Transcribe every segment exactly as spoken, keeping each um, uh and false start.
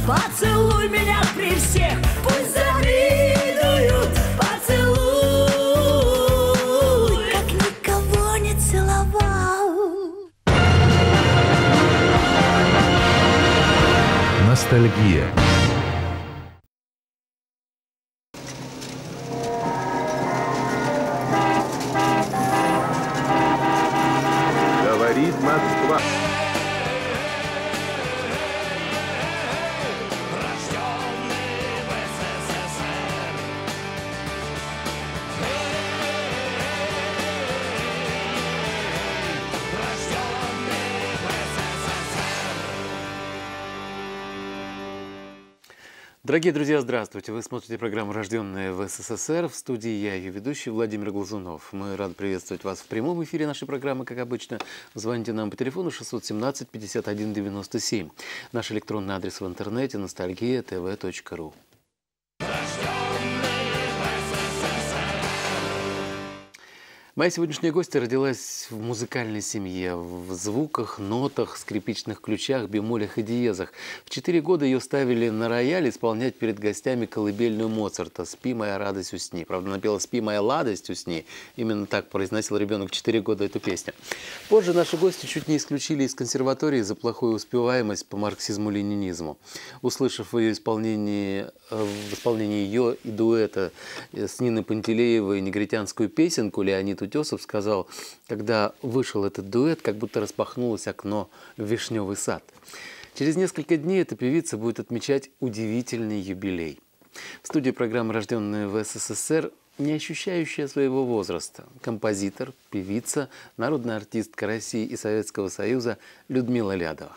Поцелуй меня при всех, пусть завидуют. Поцелуй, как никого не целовал. Ностальгия. Говорит Москва. Дорогие друзья, здравствуйте! Вы смотрите программу «Рожденные в СССР». В студии я, ее ведущий Владимир Глазунов. Мы рады приветствовать вас в прямом эфире нашей программы, как обычно. Звоните нам по телефону шестьсот семнадцать пятьдесят один девяносто семь. Наш электронный адрес в интернете – ностальгия тв точка ру. Моя сегодняшняя гостья родилась в музыкальной семье, в звуках, нотах, скрипичных ключах, бемолях и диезах. В четыре года ее ставили на рояль исполнять перед гостями колыбельную Моцарта «Спи, моя радость, усни». Правда, она пела «Спи, моя ладость, усни». Именно так произносил ребенок в четыре года эту песню. Позже наши гости чуть не исключили из консерватории за плохую успеваемость по марксизму-ленинизму. Услышав в ее исполнении, в исполнении ее и дуэта с Ниной Пантелеевой негритянскую песенку, Леонид Утесов сказал, когда вышел этот дуэт, как будто распахнулось окно в вишневый сад. Через несколько дней эта певица будет отмечать удивительный юбилей. В студии программы «Рожденные в СССР» не ощущающая своего возраста. Композитор, певица, народная артистка России и Советского Союза Людмила Лядова.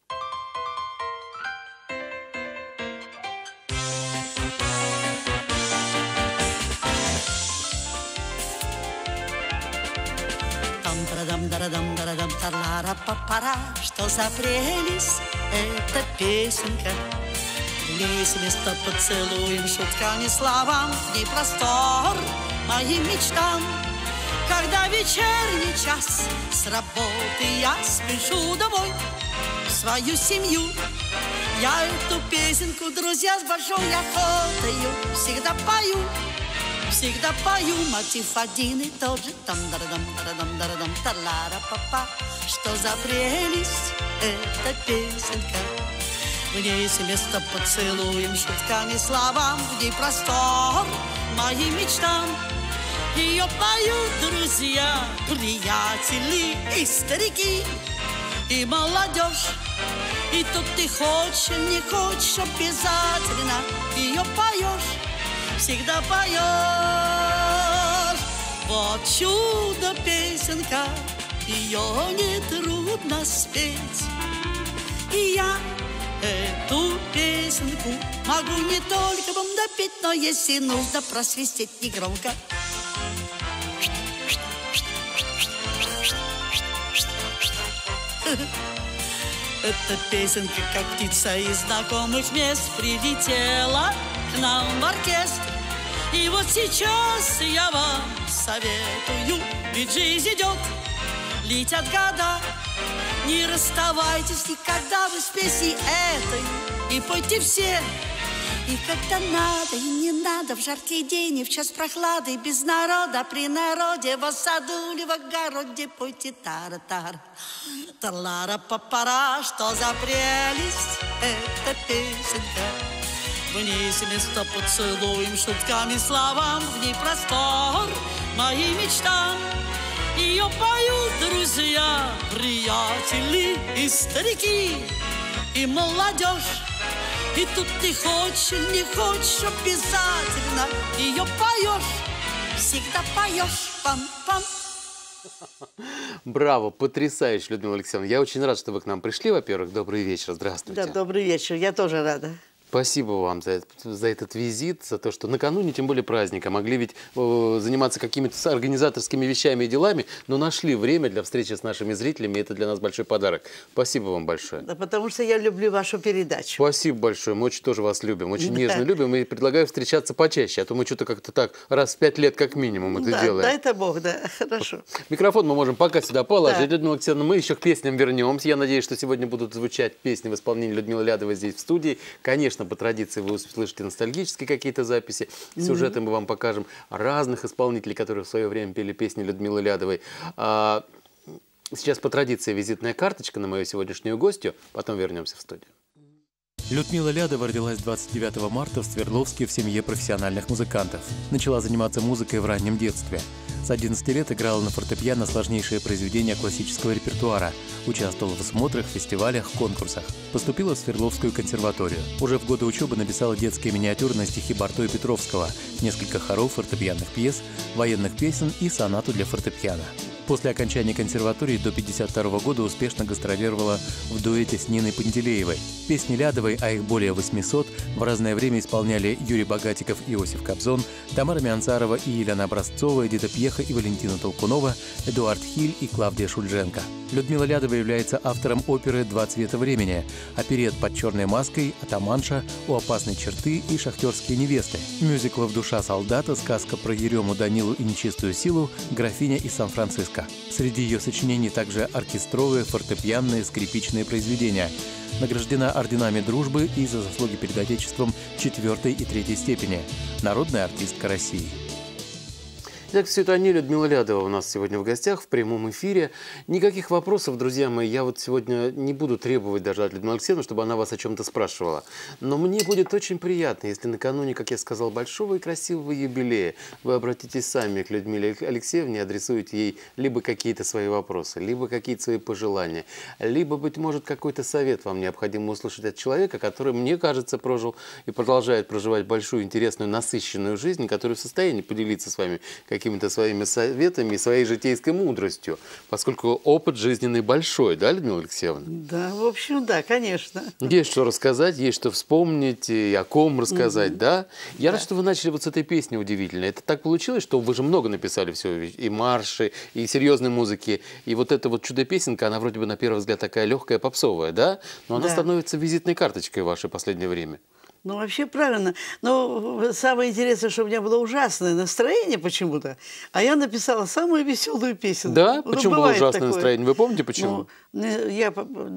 Что за прелесть эта песенка? В ней место поцелуем, шуткам и словам, в ней простор моим мечтам. Когда вечерний час с работы я спешу домой в свою семью, я эту песенку, друзья, с большой охотою всегда пою. Всегда пою мотив один и тот же. Там-дарадам, дарадам, дарадам, тара-папа. Что за прелесть эта песенка? В ней есть место поцелуем, шутками, словам, в ней простор моим мечтам. Ее поют друзья, приятели и старики, и молодежь. И тут ты хочешь, не хочешь, обязательно ее поешь. Всегда поешь. Вот чудо-песенка, ее нетрудно спеть. И я эту песенку могу не только вам допеть, но если нужно просвистеть негромко. Эта песенка, как птица из знакомых мест, прилетела к нам в оркестр. И вот сейчас я вам советую, ведь жизнь идет, летят года. Не расставайтесь никогда вы с песней этой, и пойте все. И когда надо, и не надо, в жаркий день, и в час прохлады, без народа, при народе, в саду или в огороде, пойте тара-тара. Тара-папара, что за прелесть эта песенка. В ней место поцелуем, шутками, словам, в ней простор моим мечтам. Ее поют друзья, приятели и старики, и молодежь. И тут ты хочешь, не хочешь, обязательно ее поешь. Всегда поешь, пам-пам. Браво, потрясающе, Людмила Алексеевна. Я очень рад, что вы к нам пришли, во-первых. Добрый вечер, здравствуйте. Да, добрый вечер, я тоже рада. Спасибо вам за, за этот визит, за то, что накануне, тем более праздника, могли ведь э, заниматься какими-то организаторскими вещами и делами, но нашли время для встречи с нашими зрителями, и это для нас большой подарок. Спасибо вам большое. Да, потому что я люблю вашу передачу. Спасибо большое, мы очень тоже вас любим, очень Да. нежно любим, и предлагаю встречаться почаще, а то мы что-то как-то так раз в пять лет как минимум это Да, делаем. дай-то Бог, да, хорошо. Микрофон мы можем пока сюда положить. Да. Людмила Алексеевна, мы еще к песням вернемся. Я надеюсь, что сегодня будут звучать песни в исполнении Людмилы Лядовой здесь в студии. Конечно, по традиции вы услышите ностальгические какие-то записи. Сюжеты мы вам покажем разных исполнителей, которые в свое время пели песни Людмилы Лядовой. А, сейчас по традиции визитная карточка на мою сегодняшнюю гостью. Потом вернемся в студию. Людмила Лядова родилась двадцать девятого марта в Свердловске в семье профессиональных музыкантов. Начала заниматься музыкой в раннем детстве. С одиннадцати лет играла на фортепиано сложнейшие произведения классического репертуара, участвовала в смотрах, фестивалях, конкурсах. Поступила в Свердловскую консерваторию. Уже в годы учебы написала детские миниатюрные стихи Барто и Петровского, несколько хоров, фортепианных пьес, военных песен и сонату для фортепиано. После окончания консерватории до пятьдесят второго года успешно гастролировала в дуэте с Ниной Пантелеевой. Песни Лядовой, а их более восьмисот, в разное время исполняли Юрий Богатиков и Иосиф Кобзон, Тамара Мианцарова и Елена Образцова, Эдита Пьеха и Валентина Толкунова, Эдуард Хиль и Клавдия Шульженко. Людмила Лядова является автором оперы «Два цвета времени», оперет «Под черной маской», «Атаманша», «У опасной черты» и «Шахтерские невесты», мюзиклов «Душа солдата», сказка про Ерему, Данилу и нечистую силу, «Графиня из Сан-Франциско». Среди ее сочинений также оркестровые, фортепианные, скрипичные произведения. Награждена орденами дружбы и за заслуги перед Отечеством четвертой и третьей степени. Народная артистка России. Итак, все это они, Людмила Лядова у нас сегодня в гостях, в прямом эфире. Никаких вопросов, друзья мои, я вот сегодня не буду требовать даже от Людмилы Алексеевны, чтобы она вас о чем-то спрашивала. Но мне будет очень приятно, если накануне, как я сказал, большого и красивого юбилея вы обратитесь сами к Людмиле Алексеевне и адресуете ей либо какие-то свои вопросы, либо какие-то свои пожелания, либо, быть может, какой-то совет вам необходимо услышать от человека, который, мне кажется, прожил и продолжает проживать большую, интересную, насыщенную жизнь, который в состоянии поделиться с вами какими-то своими советами и своей житейской мудростью, поскольку опыт жизненный большой, да, Людмила Алексеевна? Да, в общем, да, конечно. Есть что рассказать, есть что вспомнить, и о ком рассказать, mm-hmm. да? Я да. рад, что вы начали вот с этой песни удивительной. Это так получилось, что вы же много написали всего, и марши, и серьезной музыки, и вот эта вот чудо-песенка, она вроде бы на первый взгляд такая легкая, попсовая, да? Но она да. становится визитной карточкой в ваше последнее время. Ну, вообще правильно. Но самое интересное, что у меня было ужасное настроение почему-то, а я написала самую веселую песню. Да? Ну, почему было ужасное такое. настроение? Вы помните, почему? Ну, я,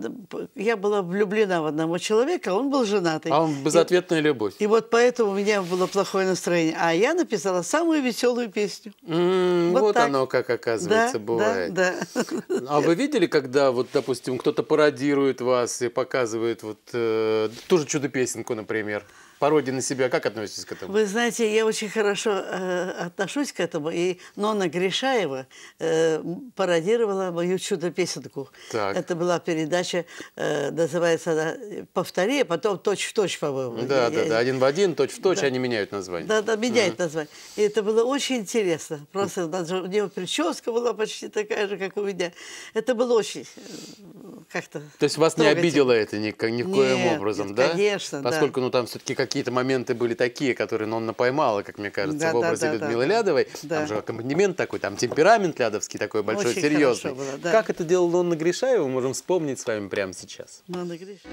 я была влюблена в одного человека, он был женатый. А он безответная и, любовь. И вот поэтому у меня было плохое настроение. А я написала самую веселую песню. Mm, вот вот оно как, оказывается, да, бывает. Да, да. А вы видели, когда, вот, допустим, кто-то пародирует вас и показывает вот, э, ту же чудо-песенку, например? Пародия на себя, как относитесь к этому? Вы знаете, я очень хорошо э, отношусь к этому. И Нонна Гришаева э, пародировала мою чудо-песенку. Так. Это была передача, э, называется она «Повтори», а потом «Точь-в-точь», по-моему. Да, я, да, я... да, один в один, точь-в-точь, да. Они меняют название. Да, да, меняют uh-huh. название. И это было очень интересно. Просто у нее прическа была почти такая же, как у меня. Это было очень как-то То есть вас не обидело это ни, ни в коем нет, образом, нет, да? конечно, Поскольку, да. ну, там все-таки какие-то моменты были такие, которые Нонна поймала, как мне кажется, да, в образе да, да, Людмилы да. Лядовой. Да. Там же аккомпанемент такой, там темперамент лядовский такой большой, Очень серьезный. было, да. Как это делала Нонна Гришаева, мы можем вспомнить с вами прямо сейчас. Нонна Гришаева.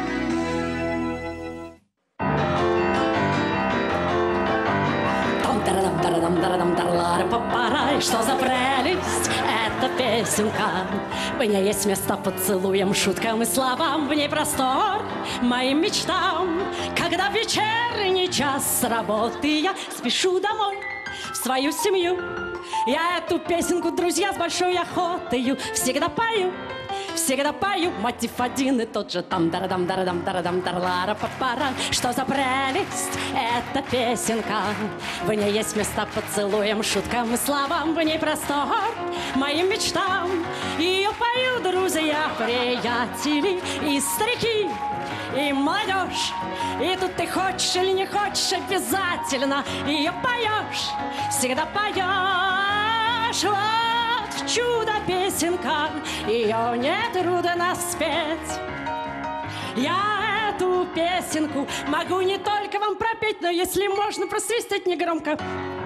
Что за прелесть эта песенка? В ней есть место поцелуям, шуткам и словам, в ней простор моим мечтам. Когда в вечерний час с работы я спешу домой в свою семью, я эту песенку, друзья, с большой охотою всегда пою. Всегда пою мотив один и тот же там дарадам дарадам дарадам дарлара папара. Что за прелесть эта песенка? В ней есть места поцелуям, шуткам и словам, в ней простор моим мечтам. Ее поют друзья, приятели и старики, и молодежь. И тут ты хочешь или не хочешь, обязательно ее поешь, всегда поешь. Вот чудо-песенка, ее не трудно спеть. Я эту одну песенку могу не только вам пропеть, но если можно просвистеть негромко.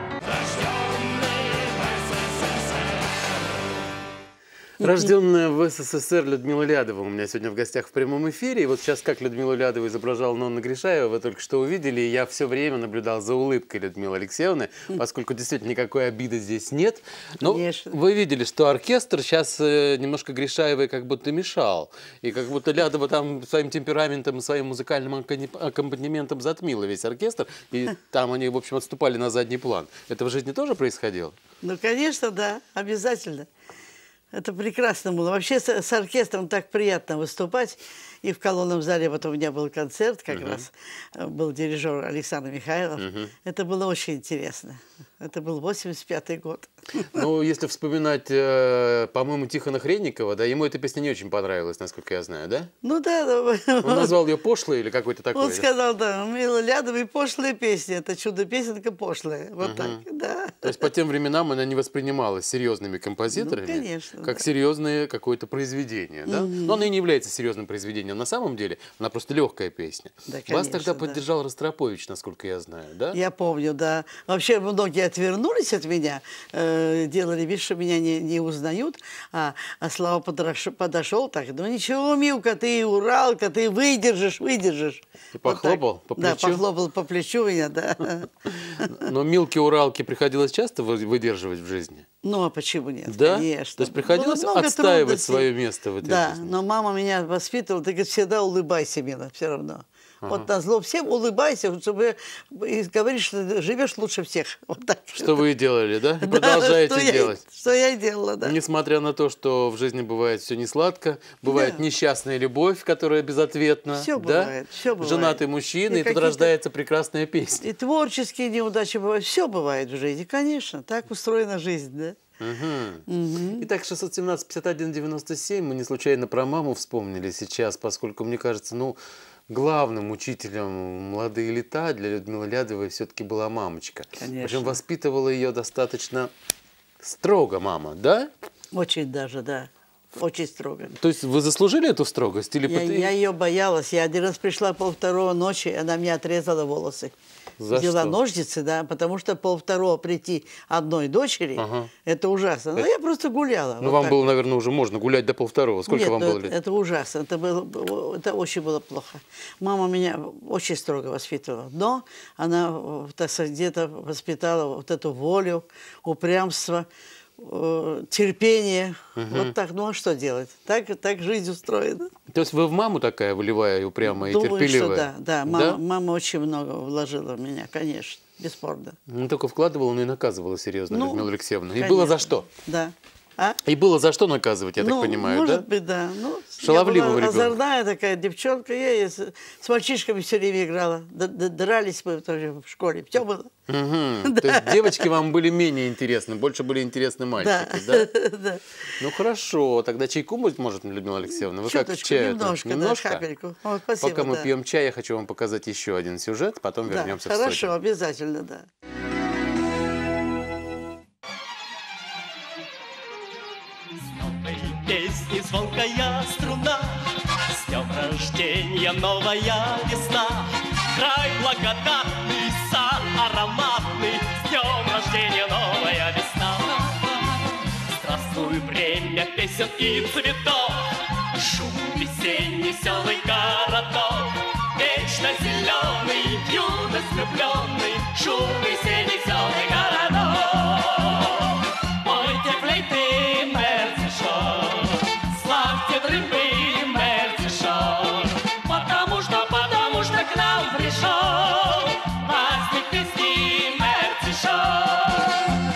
Рожденная в СССР Людмила Лядова у меня сегодня в гостях в прямом эфире. И вот сейчас, как Людмилу Лядову изображала Нонна Гришаева, вы только что увидели. И я все время наблюдал за улыбкой Людмилы Алексеевны, поскольку действительно никакой обиды здесь нет. Но Конечно. Вы видели, что оркестр сейчас немножко Гришаевой как будто мешал. И как будто Лядова там своим темпераментом, своим музыкальным аккомпанементом затмила весь оркестр. И там они, в общем, отступали на задний план. Это в жизни тоже происходило? Ну, конечно, да, обязательно. Это прекрасно было. Вообще с, с оркестром так приятно выступать. И в колонном зале вот у меня был концерт, как uh-huh. раз был дирижер Александр Михайлов. Uh-huh. Это было очень интересно. Это был восемьдесят пятый год. Ну, если вспоминать, э, по-моему, Тихона Хренникова, да, ему эта песня не очень понравилась, насколько я знаю, да? Ну да. да. Он назвал ее пошлой или какой-то такой? Он сказал, да, Мила Лядова пошлые песни. Это чудо-песенка пошлая. Вот uh-huh. так, да. То есть по тем временам она не воспринималась серьезными композиторами, ну, конечно, как да. серьезное какое-то произведение, да? Uh-huh. Но она и не является серьезным произведением на самом деле, она просто легкая песня. Да, конечно, Вас тогда да. поддержал Ростропович, насколько я знаю, да? Я помню, да. Вообще многие отвернулись от меня, э, делали вид, что меня не, не узнают, а, а Слава подошел, подошел так, ну ничего, Милка, ты Уралка, ты выдержишь, выдержишь. И похлопал вот по да, плечу? Да, похлопал по плечу меня, да. Но Милке-Уралке приходилось часто выдерживать в жизни? Ну, а почему нет? Да? Конечно. То есть приходилось отстаивать трудностей. Свое место в этой да, жизни? Да, но мама меня воспитывала, ты, говорит, всегда улыбайся, Мила, все равно. Ага. Вот назло всем улыбайся, чтобы и говоришь, что живешь лучше всех. Вот так. Что вы и делали, да? И да, продолжаете что делать. Я, что я и делала, да. Несмотря на то, что в жизни бывает все не сладко, бывает да. несчастная любовь, которая безответна. Все да? бывает, все бывает. Женатый мужчина, и, и тут рождается прекрасная песня. И творческие неудачи бывают. Все бывает в жизни, конечно. Так устроена жизнь, да. Угу. Угу. Итак, шестьсот семнадцать пятьдесят один девяносто семь, мы не случайно про маму вспомнили сейчас, поскольку, мне кажется, ну, главным учителем молодые лета для Людмилы Лядовой все-таки была мамочка. Конечно. Причем воспитывала ее достаточно строго мама, да? Очень даже, да. Очень строго. То есть вы заслужили эту строгость? Или я, под... я ее боялась. Я один раз пришла полвторого ночи, она мне отрезала волосы. За Взяла что? ножницы, да, потому что полвторого прийти одной дочери, ага. это ужасно. Но это... я просто гуляла. Ну, вот вам так. было, наверное, уже можно гулять до полвторого. Сколько Нет, вам было лет? Это ужасно. Это, было, это очень было плохо. Мама меня очень строго воспитывала. Но она, так сказать, где-то воспитала вот эту волю, упрямство, терпение. Угу. Вот так. Ну, а что делать? Так, так жизнь устроена. То есть вы в маму такая волевая, упрямая Думаю, и терпеливая? Что да, да. Мама, да. Мама очень много вложила в меня, конечно. Бесспорно. Не только вкладывала, но и наказывала серьезно, ну, Людмила Алексеевна. И конечно. было за что? Да. А? И было за что наказывать, я ну, так понимаю, может да? быть, да. Ну, шаловливого я была ребенка. Озорная такая девчонка. Я с, с мальчишками все время играла. Дрались мы тоже в школе. Все было. Угу. Да. То есть девочки вам были менее интересны, больше были интересны мальчики, да? да? да. Ну хорошо, тогда чайку быть может, Людмила Алексеевна? Вы Чуточку, как к чаю? Немножко, немножко? Да, капельку. О, спасибо, Пока мы да. пьем чай, я хочу вам показать еще один сюжет, потом да, вернемся хорошо, в студию. Хорошо, обязательно, да. Песни звонкая струна, с днем рождения новая весна. Край благодатный, сад ароматный, с днем рождения новая весна. Здравствуй, время песен и цветов, шум весенний, веселый городок. Вечно зеленый, юность влюбленный, шум весенний, веселый городок. Пойте флейты, мерцешон, славьте трубы, мерцешон, потому что, потому что к нам пришел праздник песни мерцешон.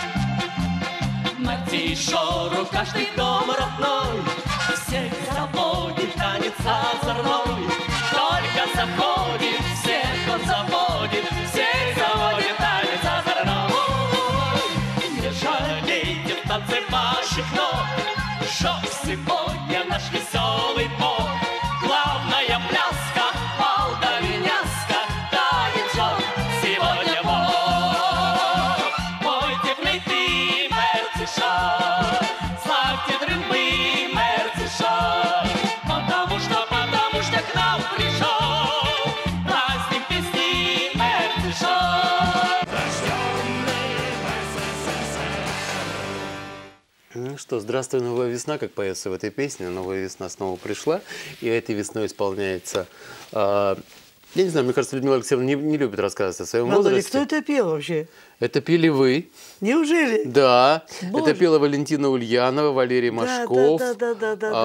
Мерцешору каждый дом родной, всех заводит танец озорной. Только заходит, всех он заводит, всех заводит танец озорной. Не жалейте в танце ваших ног, шок сегодня наш веселый бог. Главная пляска, балда-виняска, танец жен сегодня бог. Пойте флейты, мерцешон, славьте трубы, мерцешон, потому что, потому что к нам пришел что, здравствуй, новая весна, как поется в этой песне. Новая весна снова пришла, и этой весной исполняется... Э, я не знаю, мне кажется, Людмила Алексеевна не, не любит рассказывать о своем Володя, возрасте. кто это пел вообще? Это пели вы. Неужели? Да, Боже. это пела Валентина Ульянова, Валерий Да, Машков. да, да, да, да, да.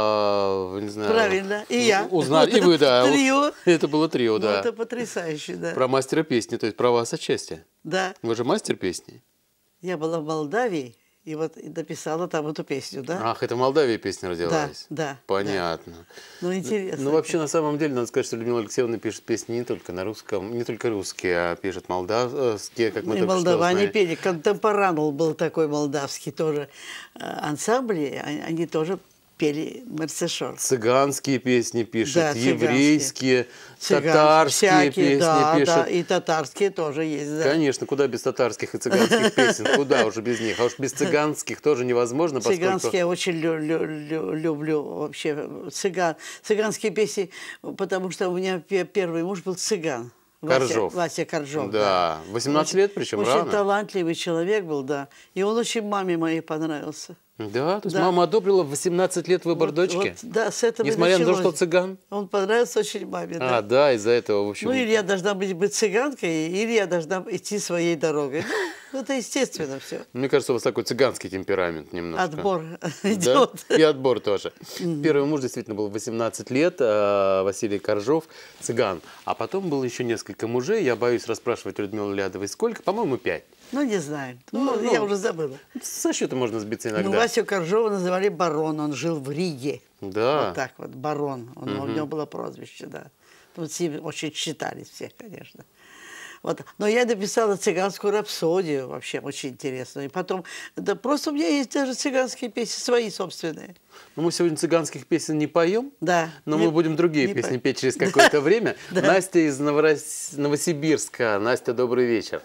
А, не знаю, Правильно, и я. Узнали, Вот и вы, это да. трио. Это было трио, Ну, да. это потрясающе, да. Про мастера песни, то есть про вас отчасти. Да. Вы же мастер песни. Я была в Молдавии и вот и написала там эту песню, да? Ах, это в Молдавии песня родилась? Да, да. Понятно. Ну, интересно. Ну, вообще, на самом деле, надо сказать, что Людмила Алексеевна пишет песни не только на русском, не только русские, а пишет молдавские, как мы И только что молдаване узнали. пели. Контемпоранул был такой молдавский тоже э, ансамбль, и они, они тоже пели Мерцешор. Цыганские песни пишет, Да, цыганские. еврейские, Цыганские, татарские всякие, песни да, пишет. да, и татарские тоже есть, да. Конечно, куда без татарских и цыганских песен, куда уже без них. А уж без цыганских тоже невозможно, поскольку... Цыганские я очень лю- лю- лю- люблю вообще. Цыган. Цыганские песни, потому что у меня пе- первый муж был цыган. Коржов. Вася, Вася Коржов. Да, восемнадцать лет, причем очень рано. талантливый человек был, да. И он очень маме моей понравился. Да, то есть Да. мама одобрила в восемнадцать лет выбор Вот- дочки? вот, да, с этого и Несмотря на то, началось. что цыган? Он понравился очень маме, да. А, да, из-за этого, в общем... Ну, или я должна быть, быть цыганкой, или я должна идти своей дорогой. Ну, это естественно все. Мне кажется, у вас такой цыганский темперамент немножко. Отбор Да? идет. И отбор тоже. Первый муж действительно был восемнадцать лет, а, Василий Коржов, цыган. А потом было еще несколько мужей. Я боюсь расспрашивать у Людмилы Лядовой сколько. По-моему, пять. Ну, не знаю. Ну, Ну, я ну, уже забыла. Со счета можно сбиться иногда. Ну, Васю Коржова называли барон, он жил в Риге. Да. Вот так вот, барон. Он, У него было прозвище, да. Тут с ним очень считались все, конечно. Вот. Но я написала цыганскую рапсодию, вообще очень интересно. И потом, да просто у меня есть даже цыганские песни, свои собственные. Но мы сегодня цыганских песен не поем, Да. но Не- мы будем другие не песни по- петь через Да. какое-то время. Да. Настя из Новорос- Новосибирска. Настя, добрый вечер.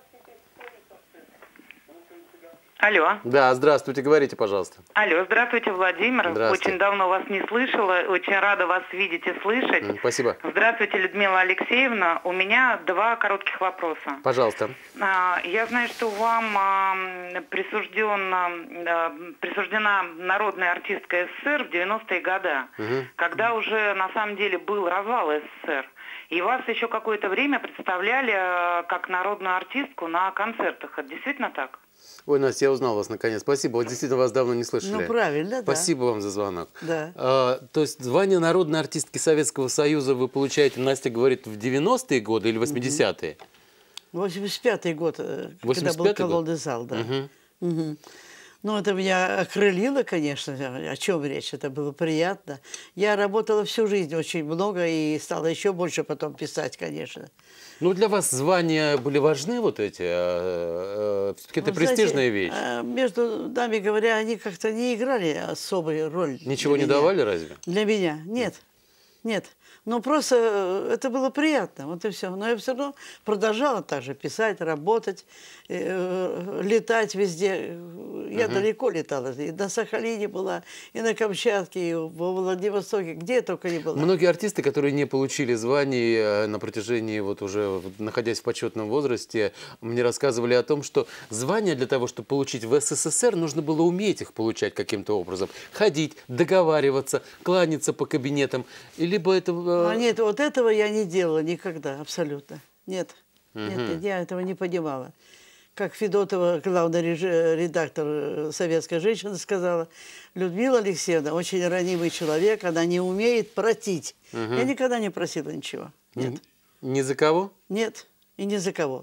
Алло. Да, здравствуйте, говорите, пожалуйста. Алло, здравствуйте, Владимир. Здравствуйте. Очень давно вас не слышала, очень рада вас видеть и слышать. М, Спасибо. Здравствуйте, Людмила Алексеевна. У меня два коротких вопроса. Пожалуйста. А, Я знаю, что вам а, присужден, а, присуждена народная артистка СССР в девяностые годы, когда уже на самом деле был развал СССР. И вас еще какое-то время представляли а, как народную артистку на концертах. Это действительно так? Ой, Настя, я узнал вас наконец. Спасибо. Вот действительно вас давно не слышали. Ну, правильно, да. Спасибо вам за звонок. Да. А, то есть звание народной артистки Советского Союза вы получаете, Настя говорит, в девяностые годы или восьмидесятые? восемьдесят пятый год, э, когда был восемьдесят пятый год? колонный зал, да. Мгм. Ну, это меня окрылило, конечно, о чем речь, это было приятно. Я работала всю жизнь очень много и стала еще больше потом писать, конечно. Ну, для вас звания были важны вот эти? Все-таки это Вы знаете, престижная вещь. э, Между нами говоря, они как-то не играли особой роли. Ничего для не меня. давали разве? Для меня нет, нет. Ну, просто э, это было приятно, вот и все. Но я все равно продолжала также писать, работать, э, летать везде. Я далеко летала, и на Сахалине была, и на Камчатке, и во Владивостоке, где я только не была. Многие артисты, которые не получили званий э, на протяжении, вот уже вот, находясь в почетном возрасте, мне рассказывали о том, что звания для того, чтобы получить в СССР, нужно было уметь их получать каким-то образом. Ходить, договариваться, кланяться по кабинетам. И либо это... э, А нет, вот этого я не делала никогда, абсолютно. Нет, нет, нет, я этого не понимала. Как Федотова, главный реж- редактор э, «Советской женщины», сказала, Людмила Алексеевна очень ранимый человек, она не умеет просить. Я никогда не просила ничего. Нет, Ни за кого? нет, и ни за кого.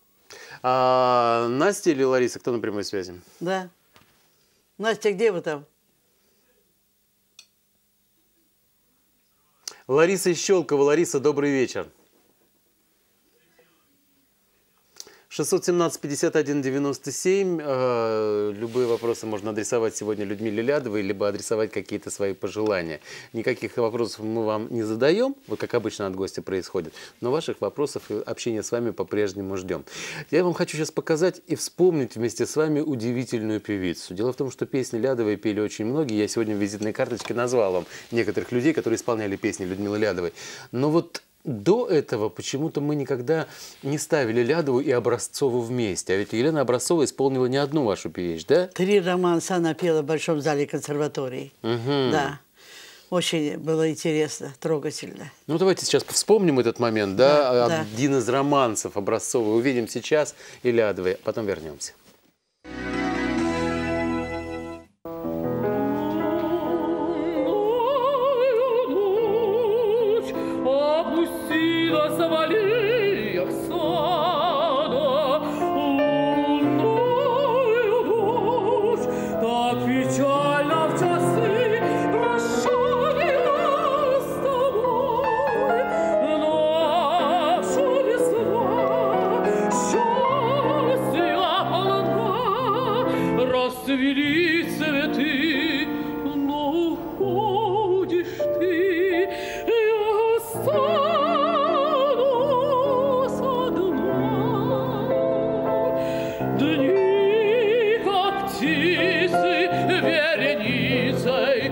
А Настя или Лариса, кто на прямой связи? Да. Настя, где вы там? Лариса из Щелкова. Лариса, добрый вечер. шестьсот семнадцать пятьдесят один девяносто семь. Э, любые вопросы можно адресовать сегодня Людмиле Лядовой, либо адресовать какие-то свои пожелания. Никаких вопросов мы вам не задаем, вот как обычно от гостя происходит, но ваших вопросов и общения с вами по-прежнему ждем. Я вам хочу сейчас показать и вспомнить вместе с вами удивительную певицу. Дело в том, что песни Лядовой пели очень многие. Я сегодня в визитной карточке назвал вам некоторых людей, которые исполняли песни Людмилы Лядовой. Но вот до этого почему-то мы никогда не ставили Лядову и Образцову вместе. А ведь Елена Образцова исполнила не одну вашу вещь, да? Три романса она пела в Большом зале консерватории. Угу. Да. Очень было интересно, трогательно. Ну, давайте сейчас вспомним этот момент, да? Да, Один да. из романсов Образцовой увидим сейчас и Лядовой, потом вернемся. Расцвели цветы, но уходишь ты, я останусь одна. Дни, как птицы, вереницей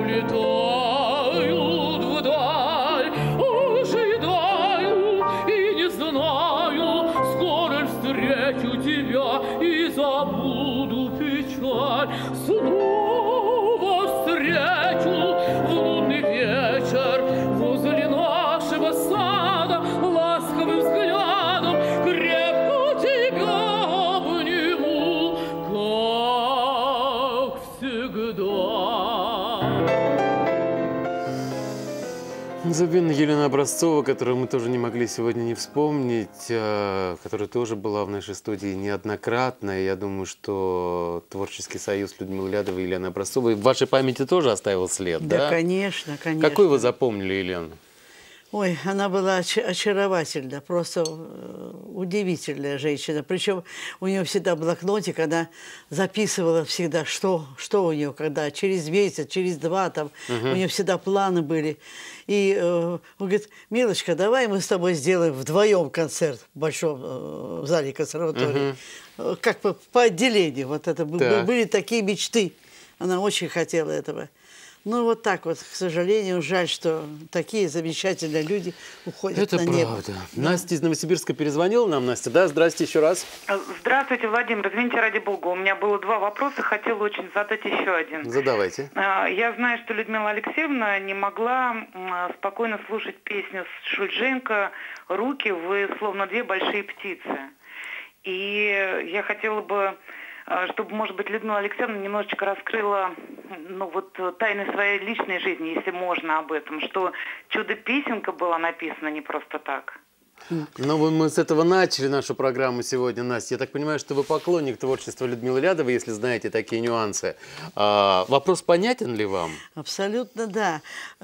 улетают вдаль, ожидаю и не знаю, скоро ль встречу тебя и забуду печаль. Снова встречу в лунный вечер возле нашего сада, ласковым взглядом крепко тебя обниму, как всегда. Незабвенная Елена Образцова, которую мы тоже не могли сегодня не вспомнить, которая тоже была в нашей студии неоднократно. И я думаю, что творческий союз Людмилы Лядовой и Елены Образцовой в вашей памяти тоже оставил след, да? Да, конечно, конечно. Какой вы запомнили, Елена? Ой, она была оч очаровательна, просто э, удивительная женщина. Причем у нее всегда блокнотик, она записывала всегда, что, что у нее, когда, через месяц, через два, там, угу. У нее всегда планы были. И э, он говорит: милочка, давай мы с тобой сделаем вдвоем концерт в Большом э, в зале консерватории. Угу. Как по, по отделению. Вот это так. Были такие мечты. Она очень хотела этого. Ну, вот так вот, к сожалению, жаль, что такие замечательные люди уходят Это на небо. правда. Да. Настя из Новосибирска перезвонила нам. Настя, да? Здрасте еще раз. Здравствуйте, Владимир. Извините, ради бога, у меня было два вопроса, хотела очень задать еще один. Задавайте. Я знаю, что Людмила Алексеевна не могла спокойно слушать песню Шульженко «Руки, вы словно две большие птицы». И я хотела бы, чтобы, может быть, Людмила Алексеевна немножечко раскрыла, ну, вот, тайны своей личной жизни, если можно об этом, что «Чудо-песенка» была написана не просто так. Ну, мы с этого начали нашу программу сегодня, Настя. Я так понимаю, что вы поклонник творчества Людмилы Лядовой, если знаете такие нюансы. А, вопрос понятен ли вам? Абсолютно, да.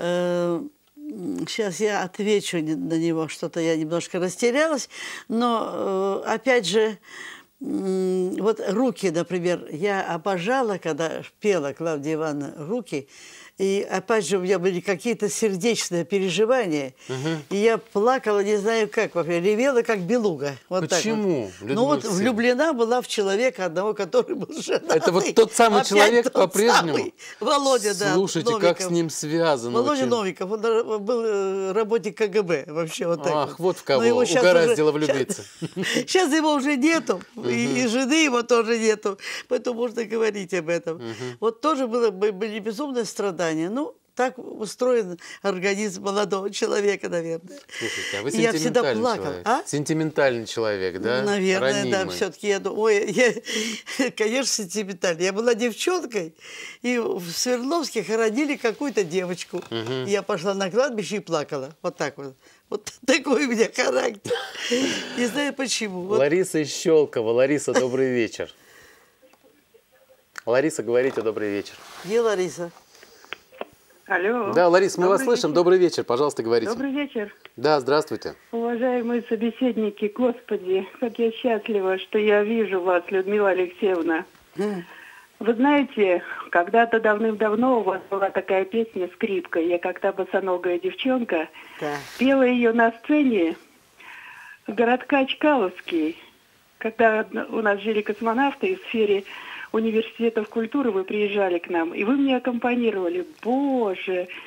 Сейчас я отвечу на него, что-то я немножко растерялась, но, опять же, вот «Руки», например, я обожала, когда пела Клавдия Ивановна «Руки», и опять же у меня были какие-то сердечные переживания, угу. И я плакала, не знаю как, вообще, ревела как белуга. Вот Почему? Так вот. Ну вот влюблена была в человека одного, который был женатый. Это вот тот самый опять человек по-прежнему? Володя, да. Слушайте, Новиков. Как с ним связано. Володя очень... Новиков, он был работник ка гэ бэ вообще. Вот так Ах, вот, вот в кого угораздило уже... влюбиться. Сейчас, сейчас его уже нету, угу. и, и жены его тоже нету, поэтому можно говорить об этом. Угу. Вот тоже было, были безумные страдания. Ну, так устроен организм молодого человека, наверное. Слушайте, а вы сентиментальный я всегда плакала. человек. А? Сентиментальный человек, да? Наверное, Ранимый. да. Все-таки я думаю, ой, я, конечно, сентиментальный. Я была девчонкой, и в Свердловске хоронили какую-то девочку. Угу. И я пошла на кладбище и плакала. Вот так вот. Вот такой у меня характер. Не знаю почему. Вот. Лариса из Щелково. Лариса, добрый вечер. Лариса, говорите, добрый вечер. Где Лариса? Алло. Да, Лариса, мы Добрый вас слышим. вечер. Добрый вечер, пожалуйста, говорите. Добрый вечер. Да, здравствуйте. Уважаемые собеседники, Господи, как я счастлива, что я вижу вас, Людмила Алексеевна. Mm. Вы знаете, когда-то давным-давно у вас была такая песня «Скрипка». Я как-то босоногая девчонка. Да. Пела ее на сцене городка Чкаловский. Когда у нас жили космонавты из сферы университетов культуры, вы приезжали к нам, и вы мне аккомпанировали. Боже,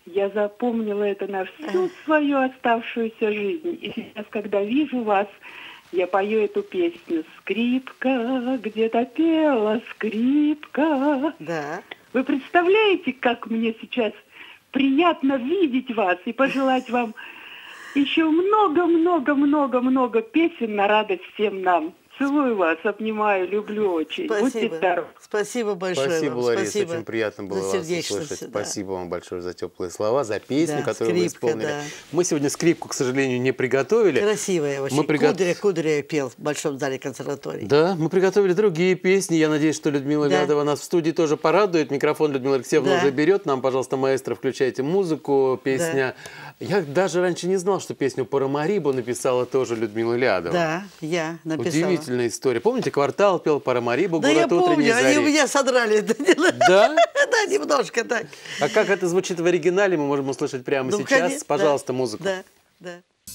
Я запомнила это на всю свою оставшуюся жизнь. И сейчас, когда вижу вас, я пою эту песню. Скрипка, где-то пела скрипка. Да. Вы представляете, как мне сейчас приятно видеть вас и пожелать вам еще много-много-много-много песен на радость всем нам. Целую вас, обнимаю, люблю очень. Будьте здоровы. Спасибо большое Спасибо, вам. Лариса, Спасибо очень приятно было за вас сердечность, услышать. да. Спасибо вам большое за теплые слова, за песню, Да, которую вы скрипка, исполнили. да. Мы сегодня скрипку, к сожалению, не приготовили. Красивая очень. Мы приго- Кудря, Кудря пел в Большом зале консерватории. Да, мы приготовили другие песни. Я надеюсь, что Людмила Да. Лядова нас в студии тоже порадует. Микрофон Людмила Алексеевна Да. уже берет. Нам, пожалуйста, маэстро, включайте музыку. Песня... Я даже раньше не знал, что песню «Парамарибо» написала тоже Людмила Лядова. Да, я написала. Удивительная история. Помните, «Квартал» пел «Парамарибо», Да «Город я утренней помню, зари». они у меня содрали это дело. Да? Да, немножко так. А как это звучит в оригинале, мы можем услышать прямо Ну, сейчас. конечно, Пожалуйста, да, музыку. Да, да.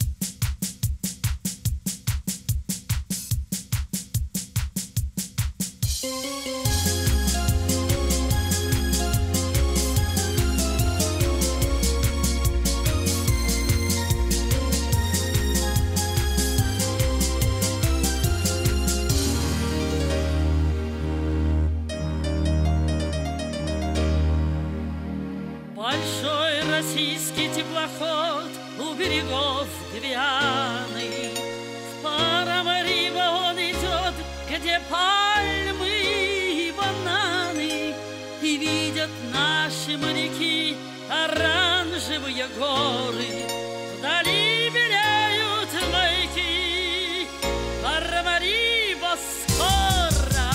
Большой российский теплоход у берегов Гвианы. В Парамарибо он идет, где пальмы и бананы. И видят наши моряки оранжевые горы. Вдали белеют маяки. Парамарибо скоро.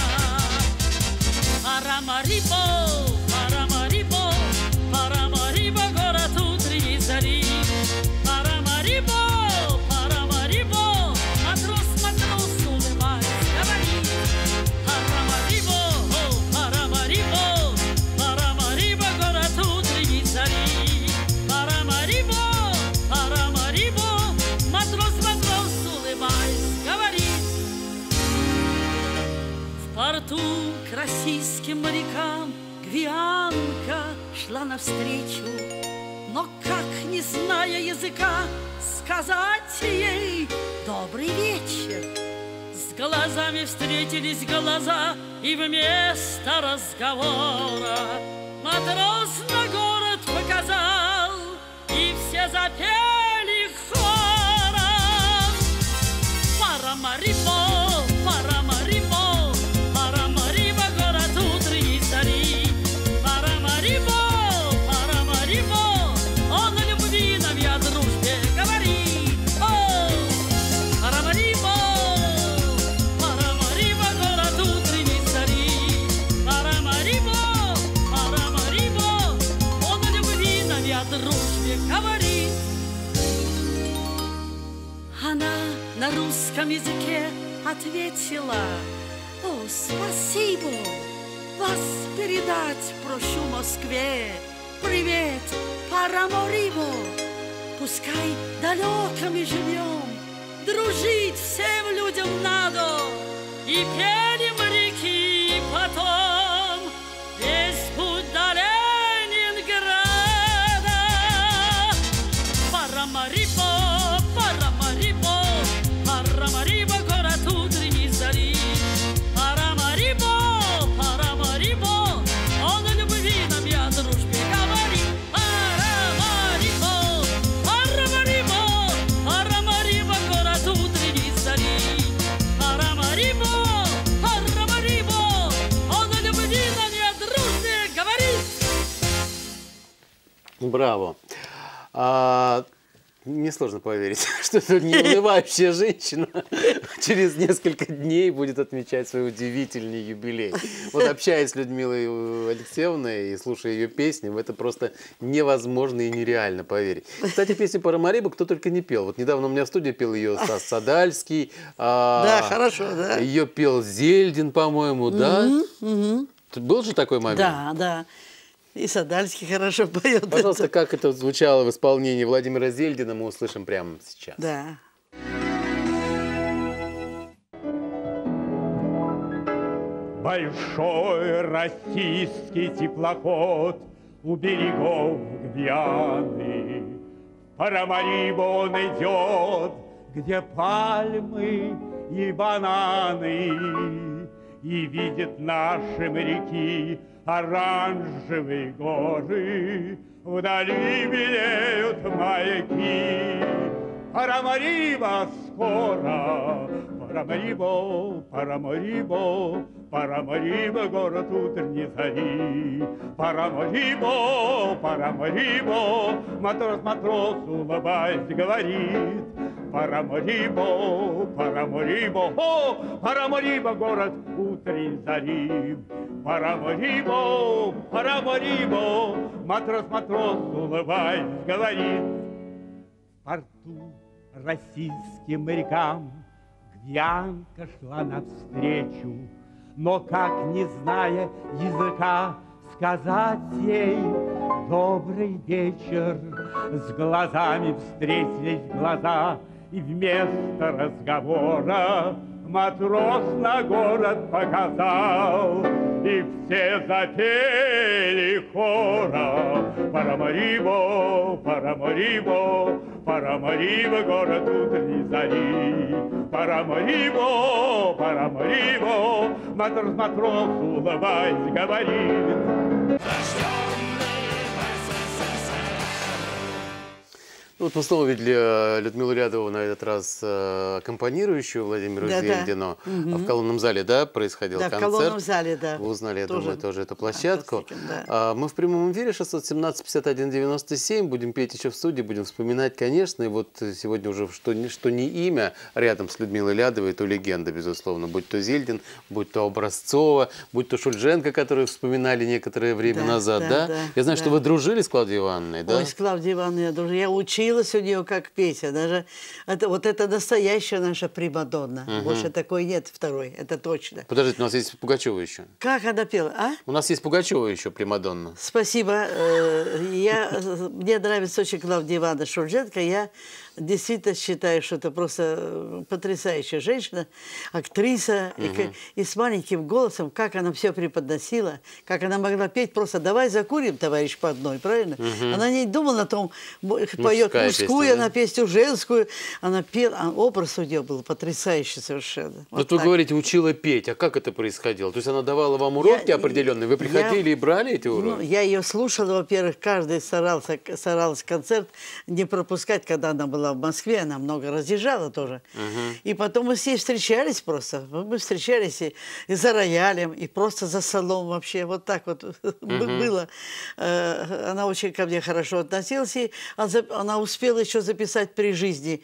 Парамарибо. Парамарибо, Парамарибо, город утренней зари. Парамарибо, Парамарибо, матрос, матрос, улыбаясь, говорит. Парамарибо, Парамарибо, Парамарибо, город утренней зари. Парамарибо, Парамарибо, матрос, матрос, улыбаясь, говорит. В порту к российским морякам Гвианка шла навстречу, но как, не зная языка, сказать ей добрый вечер. С глазами встретились глаза, и вместо разговора матрос на город показал, и все запели хором. Парамарибо, Парамарибо, Парамарибо, город утренней зари. Парамарибо, Парамарибо, он о любви нам и о дружбе говорит. О, Парамарибо, Парамарибо, город утренней зари. Парамарибо, Парамарибо, он о любви нам и о дружбе говорит. Она на русском языке ответила: о, спасибо, вас передать прошу Москве. Привет, Парамарибо, пускай далеко мы живем, дружить всем людям надо. И пели моряки потом весь путь до Ленинграда. Парамарибо, Парамарибо, Парамарибо, город утренней зари. Парамарибо, Парамарибо, он о любви нам и о дружбе говорит. Парамарибо, Парамарибо, Парамарибо, город утренней зари. Парамарибо, Парамарибо, он о любви нам и о дружбе говорит. Браво. А, мне сложно поверить, что эта неунывающая женщина через несколько дней будет отмечать свой удивительный юбилей. Вот общаясь с Людмилой Алексеевной и слушая ее песни, в это просто невозможно и нереально поверить. Кстати, песню «Парамарибо» кто только не пел. Вот недавно у меня в студии пел ее Стас Садальский. Да, а, хорошо, да. Ее пел Зельдин, по-моему, да? Угу. Был же такой момент? Да, да. И Садальский хорошо поет. Пожалуйста, как это звучало в исполнении Владимира Зельдина, мы услышим прямо сейчас. Да. Большой российский теплоход у берегов Гвианы. Парамарибо он идет, где пальмы и бананы, и видит наши моряки оранжевые горы, вдали белеют маяки. Парамариба скоро, Парамарибо, Парамарибо, Парамариба, город утренней зари. Парамарибо, Парамарибо, матрос матросу улыбаясь говорит. Парамарибо, Парамарибо, о, Парамариба, город утренней зари. Парамарибо, Парамарибо, матрос матросу улыбаясь говорит. В порту российским морякам Гвианка шла навстречу, но как, не зная языка, сказать ей добрый вечер. С глазами встретились глаза, и вместо разговора матрос на город показал, и все запели хором. Парамарибо, Парамарибо, Парамарибо, город утренней зари. Парамарибо, Парамарибо, матрос матросу улыбаясь говорит. Вот мы снова видели Людмилу Рядову, на этот раз аккомпанирующую Владимиру да, Зельдину. Да. Угу. В колонном зале, да, происходил да, концерт? в колонном зале, да. Вы узнали, я тоже. думаю, тоже эту площадку. Да. Мы в прямом эфире шестьсот семнадцать пятьдесят один девяносто семь. Будем петь еще в студии, будем вспоминать, конечно. И вот сегодня уже что, что не имя рядом с Людмилой Лядовой, то легенда, безусловно. Будь то Зельдин, будь то Образцова, будь то Шульженко, которую вспоминали некоторое время да, назад. Да, да? Да, я знаю, да. что вы дружили с Клавдией Ивановной, да? Ой, с Клавдией Ивановной я дружила. Я училась у нее как петь. Даже это, вот это настоящая наша примадонна. Угу. Больше такой нет второй, это точно. Подождите, у нас есть Пугачева еще. Как она пела, а? У нас есть Пугачева еще, примадонна. Спасибо. Я, мне нравится очень Клавдия Ивановна Шульженко. Я действительно считаю, что это просто потрясающая женщина, актриса. Угу. И, и с маленьким голосом, как она все преподносила, как она могла петь просто «давай закурим, товарищ, по одной», правильно? Угу. Она не думала о том, поет мужскую, песня, она да? песню женскую, она пела, а образ у нее был потрясающий совершенно. Вот, вот вы говорите, учила петь, а как это происходило? То есть она давала вам уроки я, определенные, вы приходили я, и брали эти уроки? Ну, я ее слушала, во-первых, каждый старался, старался концерт не пропускать, когда она была в Москве, она много разъезжала тоже. Угу. И потом мы с ней встречались просто, мы встречались и, и за роялем, и просто за столом вообще, вот так вот угу. было. Она очень ко мне хорошо относилась, и она успела еще записать при жизни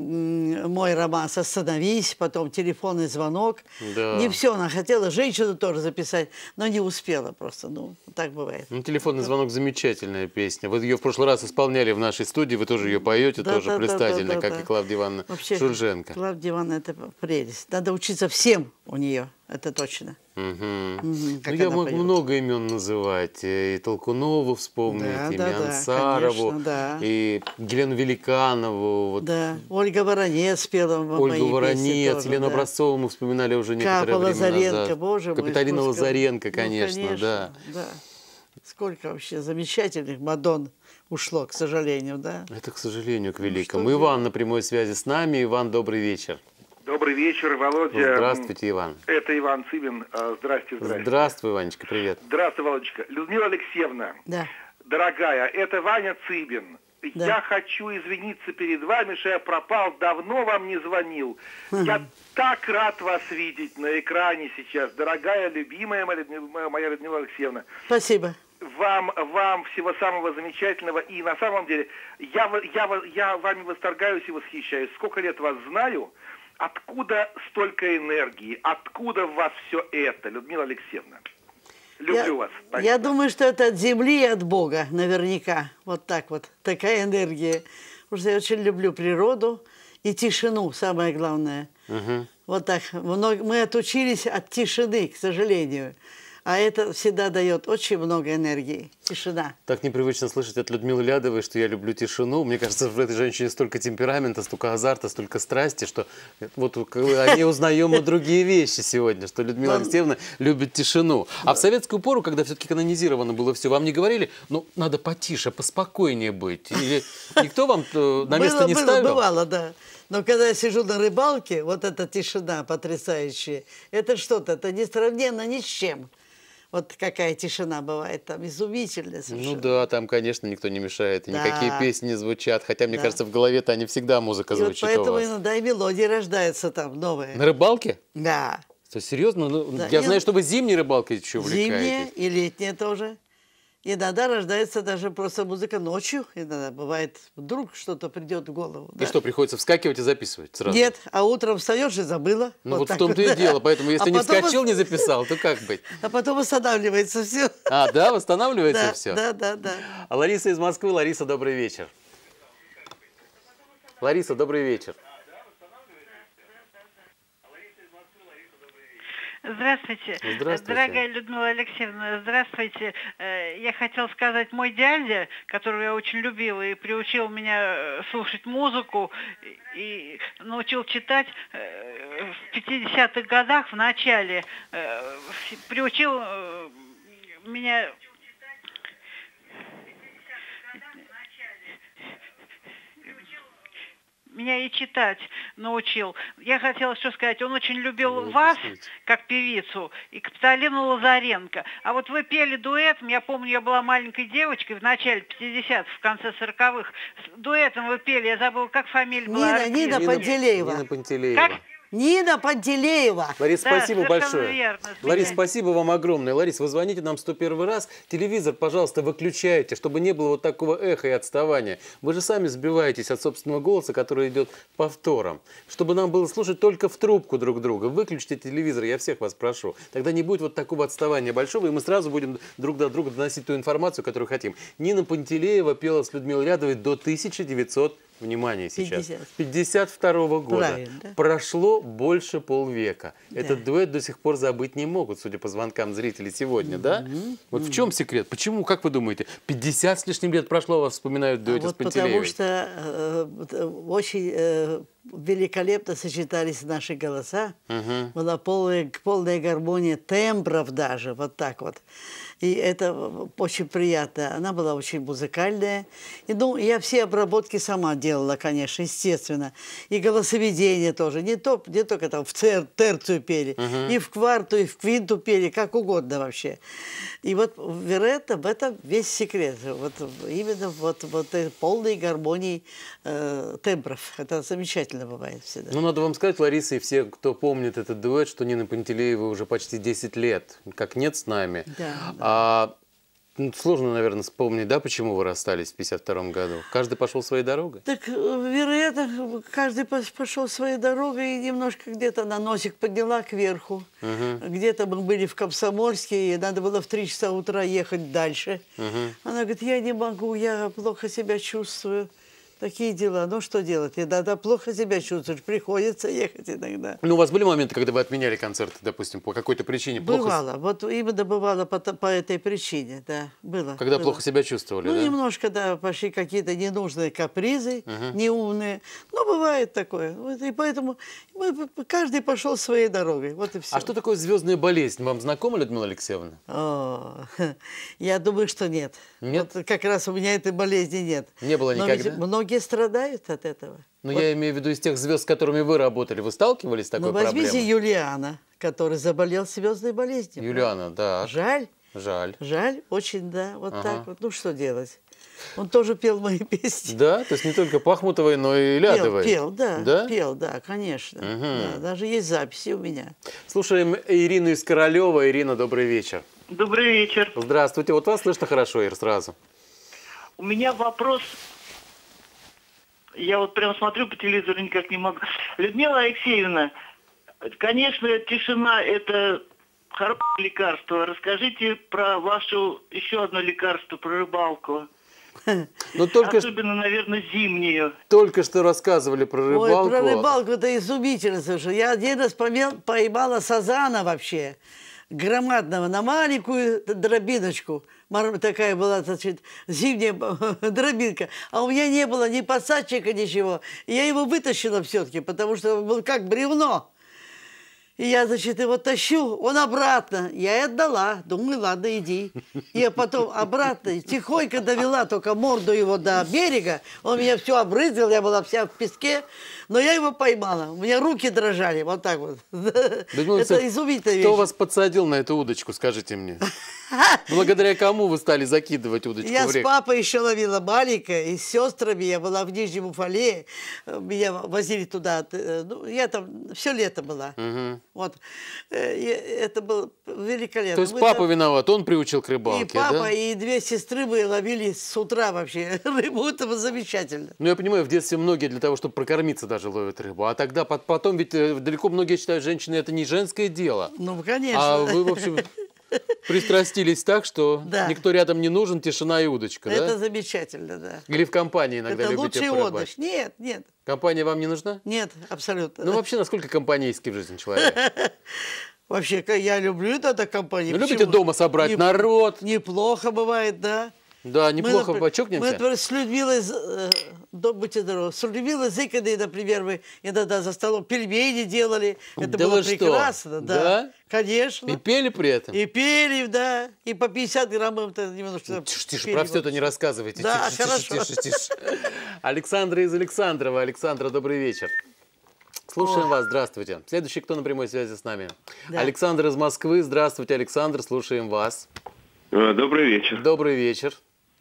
мой романс «Остановись», потом «Телефонный звонок». Да. Не все она хотела, женщину тоже записать, но не успела просто, ну, так бывает. Ну, «Телефонный звонок» — замечательная песня. Вы ее в прошлый раз исполняли в нашей студии, вы тоже ее поете, да, тоже да, блистательно, да, да, как да. и Клавдия Ивановна Вообще, Шульженко. Клавдия Ивановна — это прелесть. Надо учиться всем у нее, это точно. Угу. Угу. Ну, я могу поет. много имен называть. И Толкунову вспомнить, да, и да, Миансарову, да, и Елену Великанову. Вот. Да, Ольга Воронец пела в Ольга Воронец, тоже, Елену да. Образцову мы вспоминали уже некоторое Капа время Лазаренко, назад. боже мой. Капиталина сколько... Лазаренко, конечно, ну, конечно да. да. Сколько вообще замечательных мадонн ушло, к сожалению, да? Это, к сожалению, к великому. Ну, Иван на прямой связи с нами. Иван, добрый вечер. Добрый вечер, Володя. Здравствуйте, Иван. Это Иван Цыбин. Здрасте, здрасте. Здравствуй, Ванечка, привет. Здравствуй, Володечка. Людмила Алексеевна, да. дорогая, это Ваня Цыбин. Да. Я хочу извиниться перед вами, что я пропал, давно вам не звонил. Угу. Я так рад вас видеть на экране сейчас, дорогая, любимая моя Людмила Алексеевна. Спасибо. Вам, вам всего самого замечательного. И на самом деле, я, я, я вами восторгаюсь и восхищаюсь. Сколько лет вас знаю, откуда столько энергии, откуда в вас все это, Людмила Алексеевна? Люблю я, вас. Спасибо. Я думаю, что это от земли и от Бога, наверняка. Вот так вот, такая энергия. Потому что я очень люблю природу и тишину, самое главное. Угу. Вот так. Мы отучились от тишины, к сожалению. А это всегда дает очень много энергии. Тишина. Так непривычно слышать от Людмилы Лядовой, что я люблю тишину. Мне кажется, в этой женщине столько темперамента, столько азарта, столько страсти, что вот о ней узнаем и другие вещи сегодня, что Людмила Алексеевна любит тишину. А в советскую пору, когда все-таки канонизировано было все, вам не говорили, ну, надо потише, поспокойнее быть? Или никто вам на место не ставил? Бывало, да. Но когда я сижу на рыбалке, вот эта тишина потрясающая, это что-то, это несравненно ни с чем. Вот какая тишина бывает там, изумительная совершенно. Ну да, там, конечно, никто не мешает, и да. никакие песни не звучат, хотя, мне да. кажется, в голове-то они всегда музыка и звучит вот поэтому у вас. иногда и мелодии рождаются там новые. На рыбалке? Да. Что, серьезно? Ну, да. Я и знаю, что вы зимней рыбалкой еще увлекаетесь. Зимняя и летняя тоже. Иногда рождается даже просто музыка ночью. Иногда бывает, вдруг что-то придет в голову. И да. что, приходится вскакивать и записывать сразу? Нет, а утром встаешь и забыла. Ну вот, вот в том-то вот, и дело, поэтому если а не потом... вскочил, не записал, то как быть? А потом восстанавливается все. А, да, восстанавливается да, все? Да, да, да. А Лариса из Москвы. Лариса, добрый вечер. Лариса, добрый вечер. Здравствуйте. Здравствуйте. Дорогая Людмила Алексеевна, здравствуйте. Я хотела сказать, мой дядя, которого я очень любила и приучил меня слушать музыку и научил читать в пятидесятых годах, в начале, приучил меня... Меня и читать научил. Я хотела что сказать. Он очень любил ну, вас, как певицу, и Капитолину Лазаренко. А вот вы пели дуэтом. Я помню, я была маленькой девочкой в начале пятидесятых, в конце сороковых. Дуэтом вы пели. Я забыла, как фамилия была. Нина, Нина Пантелеева. Нина Пантелеева. Как? Нина Пантелеева. Ларис, да, спасибо большое. Верно. Ларис, спасибо вам огромное. Ларис, вы звоните нам сто первый раз. Телевизор, пожалуйста, выключайте, чтобы не было вот такого эха и отставания. Вы же сами сбиваетесь от собственного голоса, который идет повтором. Чтобы нам было слушать только в трубку друг друга. Выключите телевизор, я всех вас прошу. Тогда не будет вот такого отставания большого, и мы сразу будем друг до друга доносить ту информацию, которую хотим. Нина Пантелеева пела с Людмилой Лядовой до тысяча девятисотого Внимание сейчас. пятьдесят второго года. Правильно, да? Прошло больше полвека. Да. Этот дуэт до сих пор забыть не могут, судя по звонкам зрителей сегодня, mm-hmm. да? Mm-hmm. Вот в чем секрет? Почему, как вы думаете, пятьдесят с лишним лет прошло, вас вспоминают в дуэте а с вот Пантелеевой? Потому что э, очень э, великолепно сочетались наши голоса. Uh-huh. Была полная, полная гармония тембров даже, вот так вот. И это очень приятно. Она была очень музыкальная. И, ну, я все обработки сама делала, конечно, естественно. И голосоведение тоже. Не, то, не только там в цер, терцию пели, uh-huh. и в кварту, и в квинту пели, как угодно вообще. И вот вероятно, в этом весь секрет. Вот, именно вот, вот полной гармонии э, тембров. Это замечательно бывает всегда. Ну, надо вам сказать, Лариса, и все, кто помнит этот дуэт, что Нина Пантелеева уже почти десять лет, как нет с нами. Да, да. А ну, сложно, наверное, вспомнить, да, почему вы расстались в пятьдесят втором году? Каждый пошел своей дорогой? Так, вероятно, каждый пошел своей дорогой и немножко где-то на носик подняла кверху. Угу. Где-то мы были в Комсомольске, и надо было в три часа утра ехать дальше. Угу. Она говорит, я не могу, я плохо себя чувствую. Такие дела. Ну, что делать? Иногда плохо себя чувствуешь, приходится ехать иногда. Ну, у вас были моменты, когда вы отменяли концерты, допустим, по какой-то причине? Бывало. Плохо... Вот именно бывало по, по этой причине, да. Было. Когда было. плохо себя чувствовали, ну, да? Ну, немножко, да, пошли какие-то ненужные капризы, uh-huh. неумные. Ну, бывает такое. Вот, и поэтому мы, каждый пошел своей дорогой. Вот и все. А что такое звездная болезнь? Вам знакома, Людмила Алексеевна? О, я думаю, что нет. Нет? Вот как раз у меня этой болезни нет. Не было Но никогда? ведь многие страдают от этого. Ну, вот. Я имею в виду из тех звезд, с которыми вы работали. Вы сталкивались с такой ну, возьмите проблемой? Юлиана, который заболел звездной болезнью. Юлиана, да. Жаль. Жаль. Жаль, очень, да. Вот ага. так вот. Ну, что делать? Он тоже пел мои песни. Да? То есть не только Пахмутовой, но и Лядовой? Пел, пел, да. Да? Пел, да, конечно. Угу. Да, даже есть записи у меня. Слушаем Ирину из Королева. Ирина, добрый вечер. Добрый вечер. Здравствуйте. Вот вас слышно хорошо, Ир, сразу. У меня вопрос. Я вот прям смотрю по телевизору, никак не могу. Людмила Алексеевна, конечно, тишина – это хорошее лекарство. Расскажите про ваше еще одно лекарство, про рыбалку. Но только Особенно, наверное, зимнюю. Только что рассказывали про рыбалку. Ой, про рыбалку это изумительно совершенно. Я один раз поймала сазана вообще. громадного на маленькую дробиночку. Такая была, значит, зимняя дробинка. А у меня не было ни подсадчика, ничего. И я его вытащила все-таки, потому что он был как бревно. И я, значит, его тащу, он обратно. Я и отдала. Думаю, ладно, иди. И я потом обратно тихонько довела только морду его до берега. Он меня все обрызгал, я была вся в песке. Но я его поймала. У меня руки дрожали, вот так вот. Людмила, это изумительная вещь. Кто вас подсадил на эту удочку, скажите мне? Благодаря кому вы стали закидывать удочку я в реку? Я с папой еще ловила маленькая, и с сестрами. Я была в Нижнем Уфале. Меня возили туда. Ну, я там все лето была. Угу. Вот. Это было великолепно. То есть мы папа там... виноват, он приучил к рыбалке, И папа, да? и две сестры мы ловили с утра вообще рыбу. Это было замечательно. Ну, я понимаю, в детстве многие для того, чтобы прокормиться, даже ловят рыбу. А тогда потом, ведь далеко многие считают, женщины это не женское дело. Ну, конечно. А вы, в общем... Пристрастились так, что да. никто рядом не нужен, тишина и удочка, это да? Это замечательно, да. Или в компании иногда это любите лучший порыбачить? отдых. Нет, нет. Компания вам не нужна? Нет, абсолютно. Ну, вообще, насколько компанейский в жизни человек? Вообще, я люблю эту компанию. Вы любите дома собрать Неп... народ? Неплохо бывает, да. Да, неплохо мы, почокнемся. Мы, например, с Людмилой, э, будьте здоровы, с Людмилой Зыкиной, например, мы иногда за столом пельмени делали. Это да было вы прекрасно. Что? Да? да, конечно. И пели при этом? И пели, да. И по пятьдесят граммов-то немножко. Тише, тише, про все это не рассказывайте. Да, тише, хорошо. Тише, тише, тише. Александра из Александрова. Александра, добрый вечер. Слушаем О. вас, здравствуйте. Следующий, кто на прямой связи с нами? Да. Александр из Москвы. Здравствуйте, Александр, слушаем вас. Добрый вечер. Добрый вечер.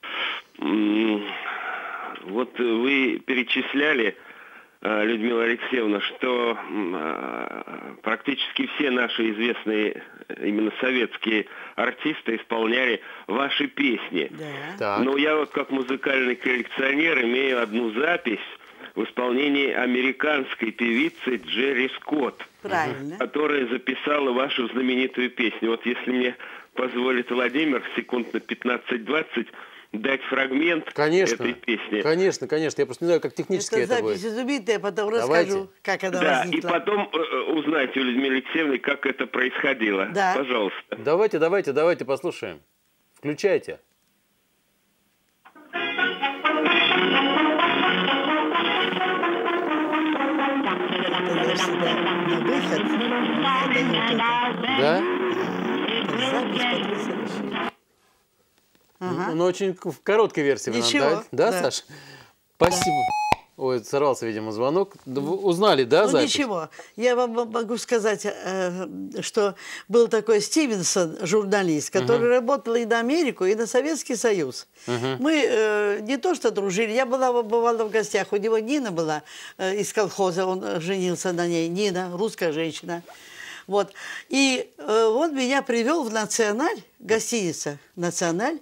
Вот вы перечисляли, Людмила Алексеевна, что практически все наши известные именно советские артисты исполняли ваши песни. Да. Но я вот как музыкальный коллекционер имею одну запись в исполнении американской певицы Джерри Скотт, Правильно. которая записала вашу знаменитую песню. Вот если мне позволит Владимир, секунд на пятнадцать-двадцать, дать фрагмент конечно, этой песни. Конечно, конечно. Я просто не знаю, как технически это, это будет. Это запись изумительная, потом Давайте. расскажу, как она да, возникла. И потом э, узнайте у Людмилы Алексеевны, как это происходило. Да. Пожалуйста. Давайте, давайте, давайте послушаем. Включайте. Я всегда на выход дают это. Да? Запись потрясающая. Ага. Ну, очень в короткой версии вы Ничего. нам дать. Да, да. Саша? Спасибо. Да. Ой, сорвался, видимо, звонок. Узнали, да, ну, запись? ничего. Я вам могу сказать, что был такой Стивенсон, журналист, который uh-huh. работал и на Америку, и на Советский Союз. Uh-huh. Мы э, не то что дружили, я была, бывала в гостях, у него Нина была э, из колхоза, он женился на ней, Нина, русская женщина. Вот. И э, он меня привел в «Националь», гостиница «Националь»,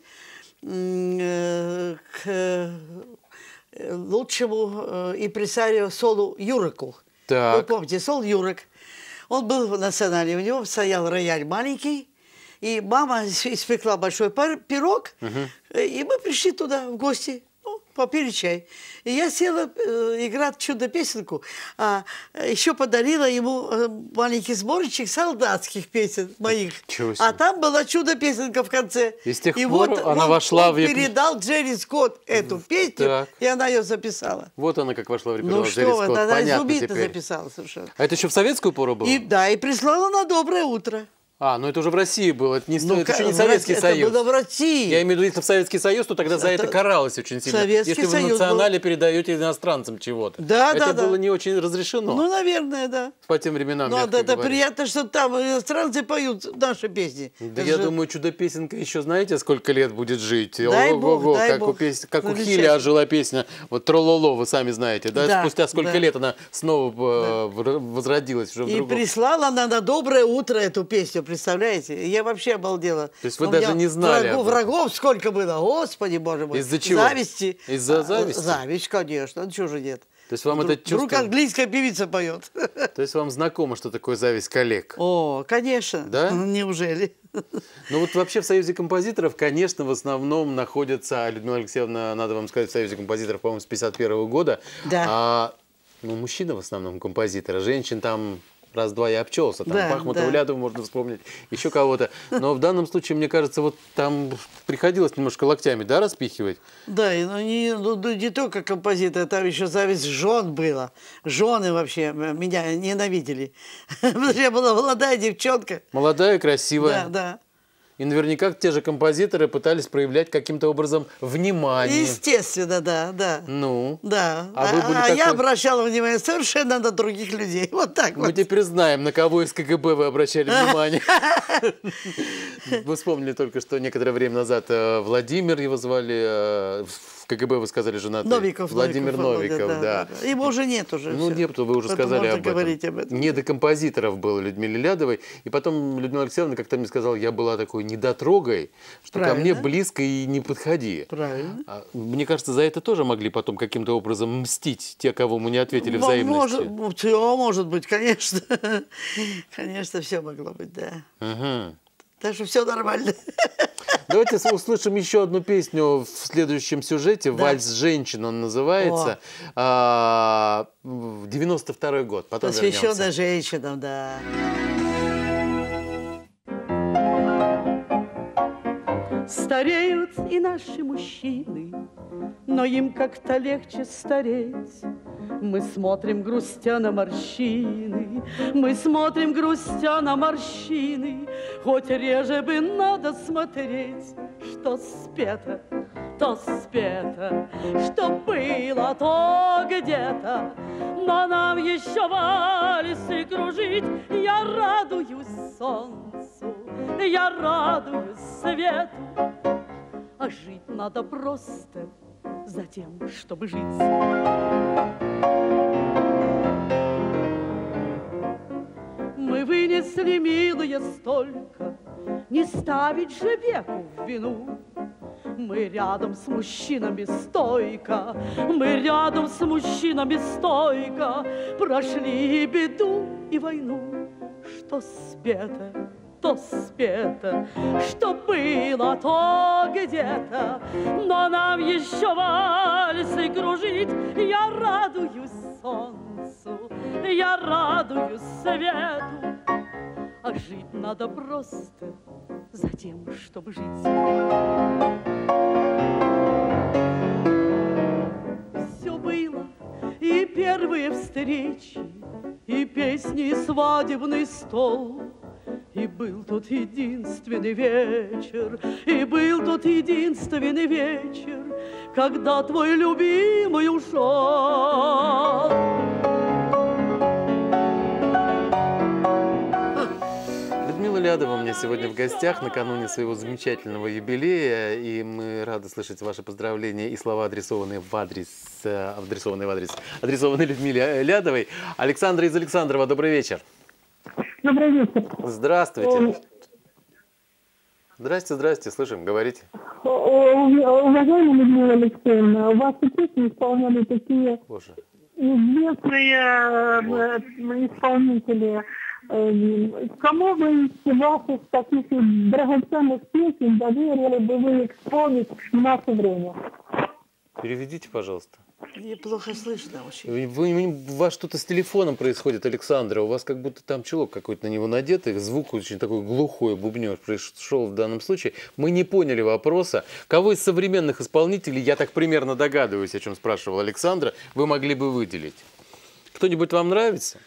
э, к лучшему э, импресарио Солу Юреку. Так. Вы помните, Сол Юрек. Он был в «Национале», у него стоял рояль маленький, и мама испекла большой пирог, угу. и мы пришли туда в гости. Попили чай. И я села э, играть чудо-песенку, а еще подарила ему э, маленький сборничек солдатских песен моих. А там была чудо-песенка в конце. И с тех и пор вот она он, вошла он в... передал Джерри Скотт эту песню, так. и она ее записала. Вот она как вошла в репертуар. Ну Джерри что, Скотт. она Понятно изумительно теперь. записала совершенно. А это еще в советскую пору было? И, да, и прислала на «Доброе утро». А, ну это уже в России было, это, не, ну, это еще не в Советский это Союз. Это было в России. Я имею в виду, если в Советский Союз, то тогда за это, это каралось очень сильно. Советский если вы Союз в «Национале» был... передаете иностранцам чего-то. Да, это да, было да. не очень разрешено. Ну, наверное, да. По тем временам, Ну, мягко это говоря. приятно, что там иностранцы поют наши песни. Да это я же... думаю, чудо-песенка еще знаете, сколько лет будет жить? Дай Ого-го, Бог, дай как Бог. у, пес... как у Хиля ожила песня, вот «Трололо», вы сами знаете, да? Да, Спустя сколько да. лет она снова да. возродилась уже в И другом. прислала она на «Доброе утро» эту песню, представляете? Я вообще обалдела. То есть вы У даже меня не знали врагов, врагов сколько было, господи, боже мой. Из-за чего? Зависти. Из-за зависти? Зависть, конечно, ну чего же нет. То есть вам вдруг, это чувство... Вдруг английская певица поет. То есть вам знакомо, что такое зависть коллег? О, конечно. Да? Неужели? Ну вот вообще в Союзе композиторов, конечно, в основном находятся, Людмила Алексеевна, надо вам сказать, в Союзе композиторов, по-моему, с пятьдесят первого года. Да. А, ну, мужчины в основном композиторы, женщин там раз-два я обчелся. Там Да, Пахмутова, да. Лядову можно вспомнить, еще кого-то. Но в данном случае, мне кажется, вот там приходилось немножко локтями, да, распихивать? Да, и ну, не, ну, ну, не только композиторы, там еще зависть жен было. Жены вообще меня ненавидели. Потому что я была молодая девчонка. Молодая, красивая. Да, да. И наверняка те же композиторы пытались проявлять каким-то образом внимание. Естественно, да, да. Ну? Да. А, А, вы были а такой... я обращала внимание совершенно на других людей. Вот так Мы вот. теперь знаем, на кого из КГБ вы обращали внимание. Вы вспомнили только, что некоторое время назад э, Владимир его звали, э, в КГБ вы сказали женатый. Новиков. Владимир Новиков, Новиков, Володя, да. да. Его уже нет уже. Ну, всё. нет, вы уже Поэтому сказали можно об этом. говорить об этом. Не до композиторов было Людмиле Лядовой. И потом Людмила Алексеевна как-то мне сказала, я была такой недотрогой, что ко мне Правильно. близко и не подходи. Правильно. А, Мне кажется, за это тоже могли потом каким-то образом мстить те, кого мы не ответили Во- взаимностью. Может, все может быть, конечно. Конечно, все могло быть, да. Угу. Так что все нормально. Давайте услышим еще одну песню в следующем сюжете. Да. «Вальс женщин» он называется. А, девяносто второй год. Потом Посвященная вернемся. женщинам, да. Стареют и наши мужчины, но им как-то легче стареть. Мы смотрим, грустя на морщины, мы смотрим, грустя на морщины, хоть реже бы надо смотреть, что спето, то спето, что было, то где-то. Но нам еще вальсы кружить, я радуюсь солнцу, я радуюсь свету. А жить надо просто за тем, чтобы жить. Мы вынесли, милые, столько, не ставить же веку в вину. Мы рядом с мужчинами стойко, мы рядом с мужчинами стойко прошли и беду, и войну. Что спето, то спето, что было, то где-то. Но нам еще вальсы кружить, я радуюсь солнцу, я радуюсь свету. А жить надо просто за тем, чтобы жить. Все было, и первые встречи, и песни, и свадебный стол. И был тот единственный вечер, и был тот единственный вечер, когда твой любимый ушел. Людмила Лядова у меня сегодня в гостях накануне своего замечательного юбилея, и мы рады слышать ваши поздравления и слова, адресованные в адрес, адресованные в адрес, адресованные Людмиле Лядовой. Александра из Александрова, добрый вечер. Добрый вечер. Здравствуйте. Здрасте, здрасте, слышим, говорите. Уважаемая Людмила Алексеевна, у вас и песни исполняли такие Боже. известные э, исполнители. Э, Кому бы из ваших таких драгоценных песен доверили бы вы исполнить в наше время? Переведите, пожалуйста. Мне плохо слышно очень. Вы, вы- у вас что-то с телефоном происходит, Александра. У вас как будто там чулок какой-то на него надетый. Звук очень такой глухой, бубнёж пришел в данном случае. Мы не поняли вопроса. Кого из современных исполнителей, я так примерно догадываюсь, о чем спрашивала Александра, вы могли бы выделить? Кто-нибудь вам нравится?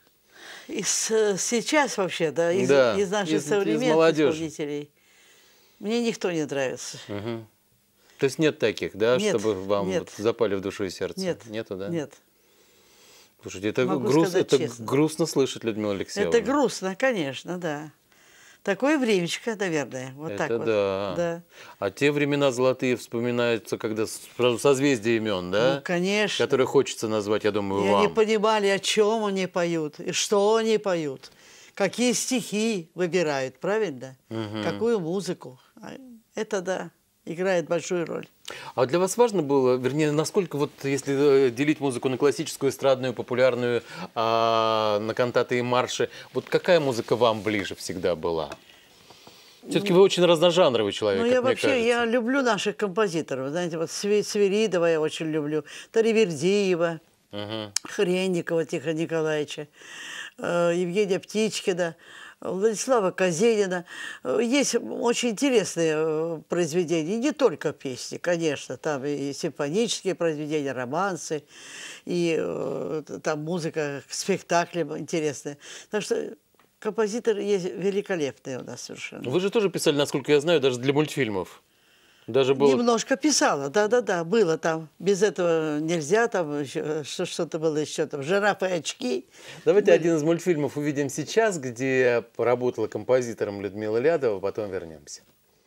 Из, э, сейчас вообще, да, из, Да, из наших из- из современных молодежи. исполнителей. Мне никто не нравится. Мгм. То есть нет таких, да, Нет, чтобы вам нет. вот запали в душу и сердце? Нет. Нету, да? Нет. Слушайте, это, Могу груз- сказать это честно. грустно слышать, Людмила Алексеевна. Это грустно, конечно, да. Такое времечко, наверное. Вот Это так вот. да. Да. А те времена золотые вспоминаются, когда сразу созвездие имен, да? Ну, конечно. Которые хочется назвать, я думаю, И вам. они понимали, о чем они поют, и что они поют, какие стихи выбирают, правильно? Мгм. Какую музыку. А Это, да, играет большую роль. А для вас важно было, вернее, насколько вот, если э, делить музыку на классическую, эстрадную, популярную, а, на кантаты и марши, вот какая музыка вам ближе всегда была? Все-таки вы очень разножанровый человек, Ну, как я мне вообще, кажется. я люблю наших композиторов. Знаете, вот Све- Свиридова я очень люблю, Таривердиева, Мгм. Хренникова Тихона Николаевича. э, Евгения Птичкина, Владислава Казенина. Есть очень интересные произведения, не только песни, конечно, там и симфонические произведения, романсы, и э, там музыка к спектаклям интересная. Так что композиторы есть великолепные у нас совершенно. Вы же тоже писали, насколько я знаю, даже для мультфильмов. Даже было... Немножко писала, да-да-да, было там. Без этого нельзя, там еще, что-то было еще, там, «Жирафы и очки». Давайте Были. один из мультфильмов увидим сейчас, где поработала композитором Людмила Лядова, потом вернемся.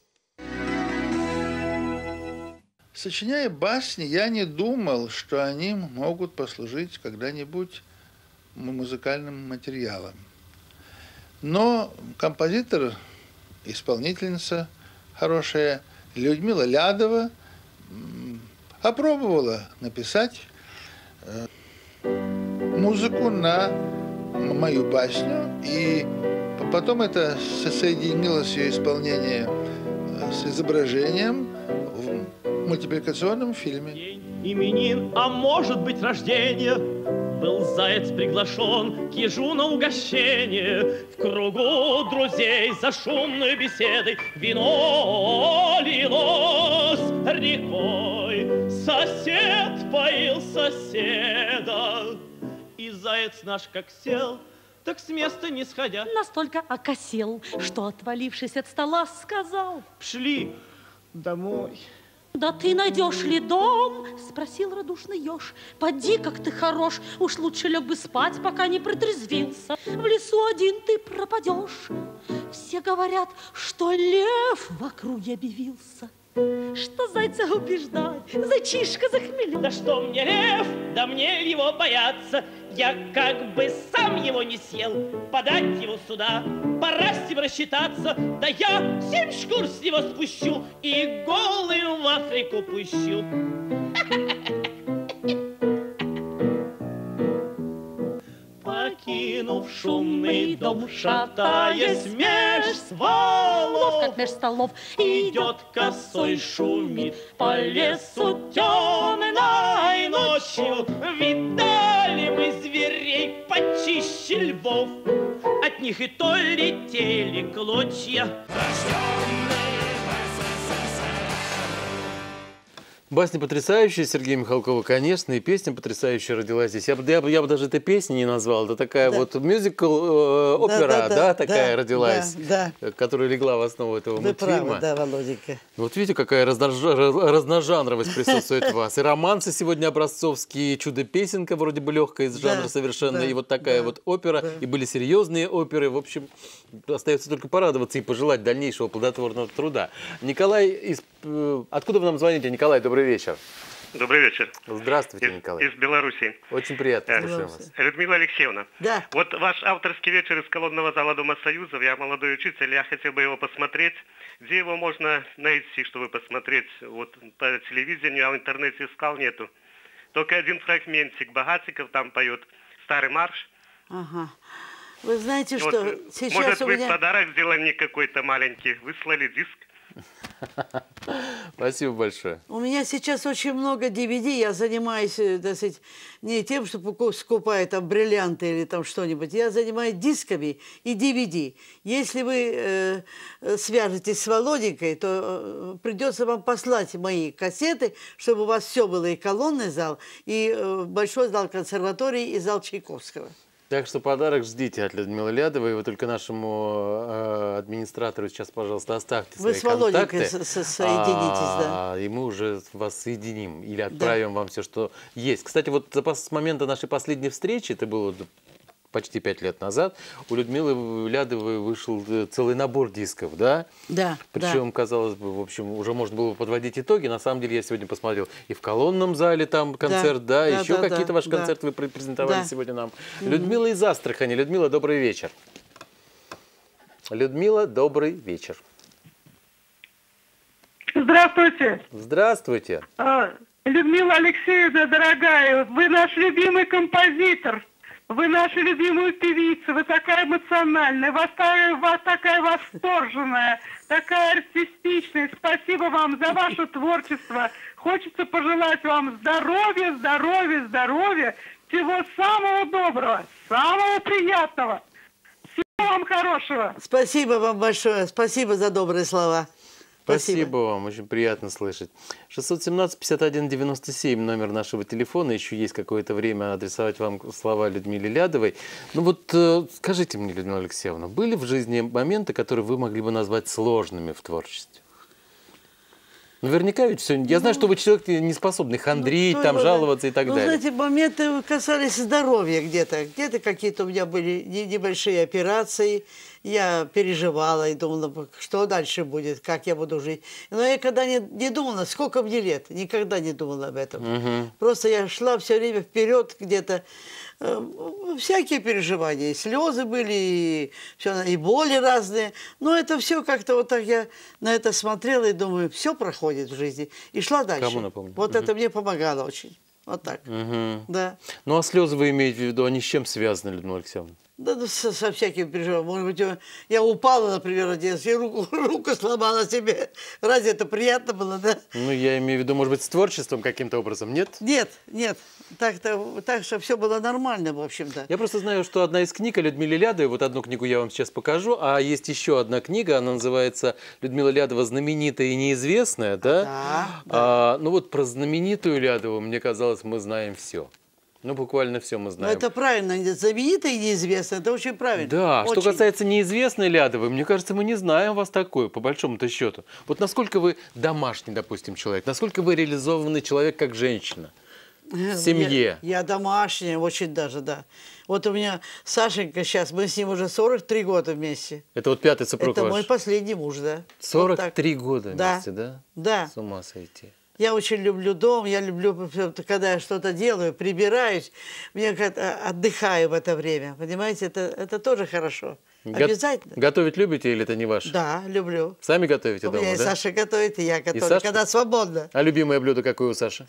Сочиняя басни, я не думал, что они могут послужить когда-нибудь музыкальным материалом. Но композитор, исполнительница хорошая, Людмила Лядова опробовала написать музыку на мою басню, и потом это соединилось ее исполнение с изображением в мультипликационном фильме. Именин, а может быть рождение. Был заяц приглашен к ежу на угощение. В кругу друзей за шумной беседой вино лилось рекой. Сосед поил соседа. И заяц наш как сел, так с места не сходя. Настолько окосел, что, отвалившись от стола, сказал: «Шли домой». «Да ты найдешь ли дом?» — спросил радушный еж. «Поди, как ты хорош, уж лучше лег бы спать, пока не протрезвился. В лесу один ты пропадешь. Все говорят, что лев в округе объявился. Что зайца убеждать, зайчишка захмелел». «Да что мне лев, да мне его бояться. Я как бы сам его не съел. Подать его сюда, пора с ним рассчитаться. Да я семь шкур с него спущу и голым в Африку пущу». Покинув шумный дом, шатаясь меж стволов, как меж столов, идет косой, шумит по лесу темной ночью. Видали мы зверей почище львов, от них и то летели клочья. Басня потрясающая, Сергея Михалкова, конечно, и песня потрясающая родилась здесь. Я бы, я бы, я бы даже этой песни не назвал. Это такая да. вот мюзикл, э, опера, да, да, да, да такая да, которая да, да. которая легла в основу этого Вы мультфильма. Правы, да, Володенька. Вот видите, какая разножанровость присутствует у вас. И романсы сегодня образцовские, чудо-песенка вроде бы легкая из жанра да, совершенно, да, и вот такая да, вот опера, да. и были серьезные оперы. В общем, остается только порадоваться и пожелать дальнейшего плодотворного труда. Николай, из... откуда вы нам звоните? Николай, добрый вечер. Добрый вечер. Здравствуйте, из, Николай. Из Беларуси. Очень приятно, слушаем вас. Людмила Алексеевна. Да. Вот ваш авторский вечер из колонного зала Дома Союзов. Я молодой учитель, я хотел бы его посмотреть. Где его можно найти, чтобы посмотреть? Вот по телевидению, а в интернете искал, нету. Только один фрагментик. Богатиков там поет старый марш. Ага. Вы знаете, вот, что сейчас может, у вы меня... подарок сделали мне какой-то маленький, выслали диск. Спасибо большое. У меня сейчас очень много ди ви ди. Я занимаюсь, так сказать, не тем, что скупаю там бриллианты или там что-нибудь. Я занимаюсь дисками и ди ви ди. Если вы э, свяжетесь с Володенькой, то э, придется вам послать мои кассеты, чтобы у вас все было, и колонный зал, и э, большой зал консерватории, и зал Чайковского. Так что подарок ждите от Людмилы Лядовой. Вы только нашему э, администратору сейчас, пожалуйста, оставьте Вы свои контакты. Вы с Володенькой соединитесь, а, да. И мы уже вас соединим или отправим да. вам все, что есть. Кстати, вот с момента нашей последней встречи, это было почти пять лет назад, у Людмилы Лядовой вышел целый набор дисков, да? Да. Причем, да. казалось бы, в общем, уже можно было подводить итоги. На самом деле, я сегодня посмотрел и в колонном зале там концерт, да, да, да еще да, какие-то да, ваши да. концерты вы презентовали да. сегодня нам. Mm-hmm. Людмила из Астрахани. Людмила, добрый вечер. Людмила, добрый вечер. Здравствуйте. Здравствуйте. А, Людмила Алексеевна, дорогая, вы наш любимый композитор. Вы наша любимая певица, вы такая эмоциональная, вас, вас такая восторженная, такая артистичная. Спасибо вам за ваше творчество. Хочется пожелать вам здоровья, здоровья, здоровья, Всего самого доброго, самого приятного. Всего вам хорошего. Спасибо вам большое. Спасибо за добрые слова. Спасибо, Спасибо вам, очень приятно слышать. шестьсот семнадцать пятьдесят один девяносто семь номер нашего телефона. Еще есть какое-то время адресовать вам слова Людмиле Лядовой. Ну вот э, скажите мне, Людмила Алексеевна, были в жизни моменты, которые вы могли бы назвать сложными в творчестве? Наверняка ведь все. Я знаю, что вы человек не способный хандрить, ну, там, ну, жаловаться и так ну, далее. знаете, моменты касались здоровья где-то. Где-то какие-то у меня были небольшие операции. Я переживала и думала, что дальше будет, как я буду жить. Но я когда не, не думала, сколько мне лет, никогда не думала об этом. Угу. Просто я шла все время вперед где-то. Э, всякие переживания, и слезы были, и, все, и боли разные. Но это все как-то вот так я на это смотрела и думаю, все проходит в жизни. И шла дальше. Кому напомню? Вот угу. это мне помогало очень. Вот так. Угу. Да. Ну а слезы вы имеете в виду, они с чем связаны, Людмила Алексеевна? Да, ну, со, со всякими переживаниями. Может быть, я упала, например, один раз, и руку, руку сломала себе. Разве это приятно было, да? Ну, я имею в виду, может быть, с творчеством каким-то образом, нет? Нет, нет. Так-то, так что все было нормально, в общем-то. Я просто знаю, что одна из книг о Людмиле Лядовой, вот одну книгу я вам сейчас покажу, а есть еще одна книга, она называется «Людмила Лядова. Знаменитая и неизвестная», да? Да, да. А, ну вот про знаменитую Лядову, мне казалось, мы знаем все. Ну, буквально все мы знаем. Но это правильно, знаменитое и неизвестное, это очень правильно. Да, очень. Что касается неизвестной Лядовой, мне кажется, мы не знаем вас такой, по большому-то счету. Вот насколько вы домашний, допустим, человек, насколько вы реализованный человек как женщина в семье? Я, я домашняя, очень даже, да. Вот у меня Сашенька сейчас, мы с ним уже сорок три года вместе. Это вот пятый супруг Это ваш? мой последний муж, да. сорок три вот года да. вместе, да? Да. С ума сойти. Я очень люблю дом, я люблю, когда я что-то делаю, прибираюсь, мне как-то отдыхаю в это время, понимаете, это, это тоже хорошо. Го- Обязательно. Готовить любите или это не ваше? Да, люблю. Сами готовите У дома, меня и да? Саша готовит, и я готовлю, Саша? когда свободно. А любимое блюдо какое у Саши?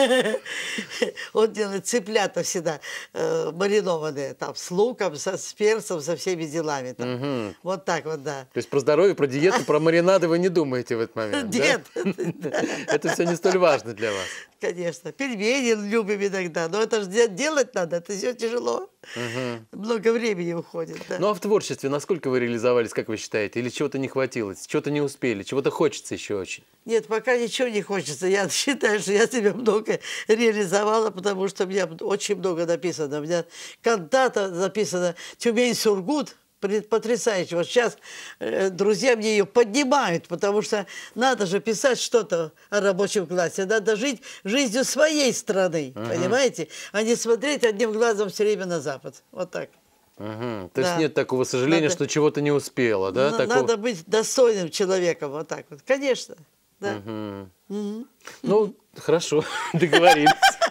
Он делает цыплята всегда э, маринованные, там, с луком, со, с перцем, со всеми делами. Там. Мгм. Вот так вот, да. То есть про здоровье, про диету, про маринады вы не думаете в этот момент, да? Нет. Это все не столь важно для вас. Конечно. Пельмени любим иногда, но это же делать надо, это все тяжело. Мгм. Много времени уходит, да. Ну а в творчестве насколько вы реализовались, как вы считаете? Или чего-то не хватило, чего-то не успели, чего-то хочется еще очень? Нет, пока ничего не хочется. Я считаю, что я себя много реализовала, потому что у меня очень много написано. У меня кантата записана «Тюмень-Сургут». Потрясающе. Вот сейчас э, друзья мне ее поднимают, потому что надо же писать что-то о рабочем классе. Надо жить жизнью своей страны, Ага. понимаете? А не смотреть одним глазом все время на Запад. Вот так. Угу. То есть Да. нет такого сожаления, Надо- что чего-то не успела, да? На- Такого- Надо быть достойным человеком. Вот так вот. Конечно. Да. Мгм. Мгм. Ну, хорошо, договорились.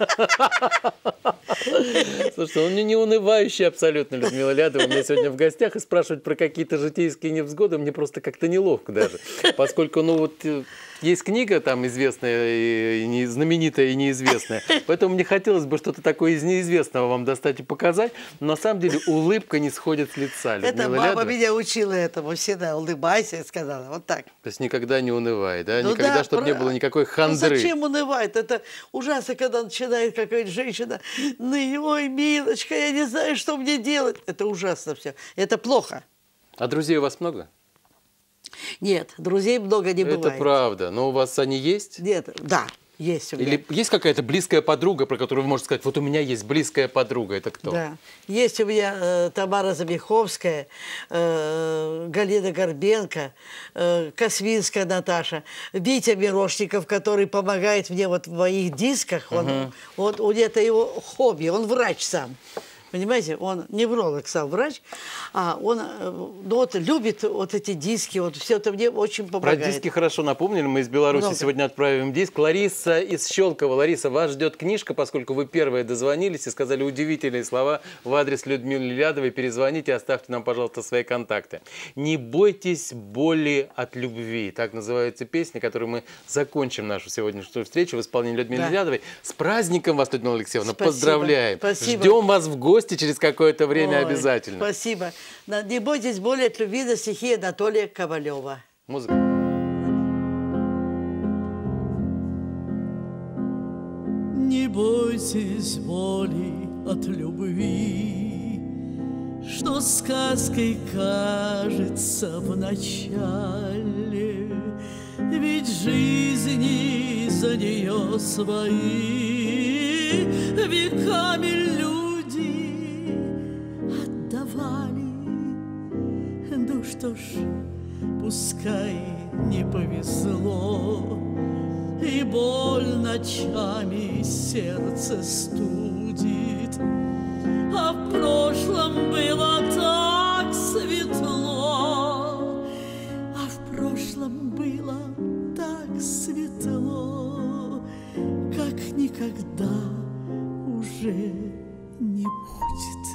Слушайте, он не унывающий абсолютно, Людмила Лядова. У меня сегодня в гостях, и спрашивать про какие-то житейские невзгоды мне просто как-то неловко даже. Поскольку, ну вот, э, есть книга там известная, и не- знаменитая и неизвестная. Поэтому мне хотелось бы что-то такое из неизвестного вам достать и показать. Но на самом деле улыбка не сходит с лица Людмилы Это мама Лядовой. меня учила этому. Всегда улыбайся, сказала. Вот так. То есть никогда не унывай, да? Ну Никогда, да, чтобы не про- было никакой Ну хандры. зачем унывает? Это ужасно, когда начинает какая-то женщина, ну, ой, милочка, я не знаю, что мне делать. Это ужасно все. Это плохо. А друзей у вас много? Нет, друзей много не Это бывает. правда. Но у вас они есть? Нет, да, есть у меня. Или есть какая-то близкая подруга, про которую вы можете сказать, вот у меня есть близкая подруга, это кто? Да. Есть у меня э, Тамара Забиховская, э, Галина Горбенко, э, Косвинская Наташа, Витя Мирошников, который помогает мне вот в моих дисках. Он, Мгм. вот, он, это его хобби, он врач сам. Понимаете, он невролог сам, врач, а он э, ну, вот, любит вот эти диски, вот все это мне очень Про помогает. диски хорошо напомнили. Мы из Беларуси Много. сегодня отправим диск. Лариса из Щелкова. Лариса, вас ждет книжка, поскольку вы первые дозвонились и сказали удивительные слова в адрес Людмилы Лядовой. Перезвоните, оставьте нам, пожалуйста, свои контакты. «Не бойтесь боли от любви». Так называется песня, которую мы закончим нашу сегодняшнюю встречу в исполнении Людмилы Да. Лядовой. С праздником вас, Людмила Алексеевна. Спасибо. Поздравляем. Спасибо. Ждем вас в гости через какое-то время Ой, обязательно. Спасибо. На- Не бойтесь боли от любви на стихи Анатолия Ковалева. Музыка. Не бойтесь боли от любви, что сказкой кажется вначале, ведь жизни за нее свои веками люди отдавали. Ну что ж, пускай не повезло, и боль ночами сердце студит, а в прошлом было так светло, а в прошлом было так светло, как никогда уже не будет.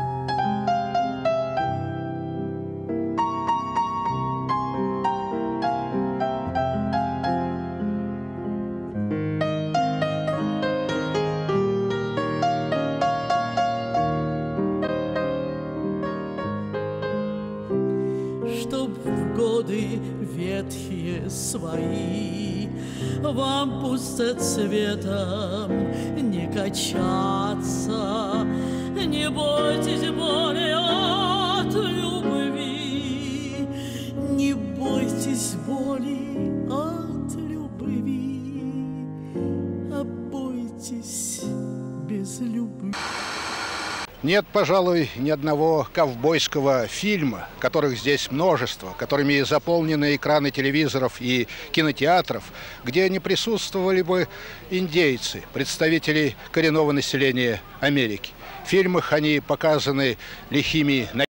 Чтоб в годы ветхие свои вам пустоцветом не качаться, не бойтесь боли от любви, не бойтесь боли от любви, а бойтесь без любви. Нет, пожалуй, ни одного ковбойского фильма, которых здесь множество, которыми заполнены экраны телевизоров и кинотеатров, где не присутствовали бы индейцы, представители коренного населения Америки. В фильмах они показаны лихими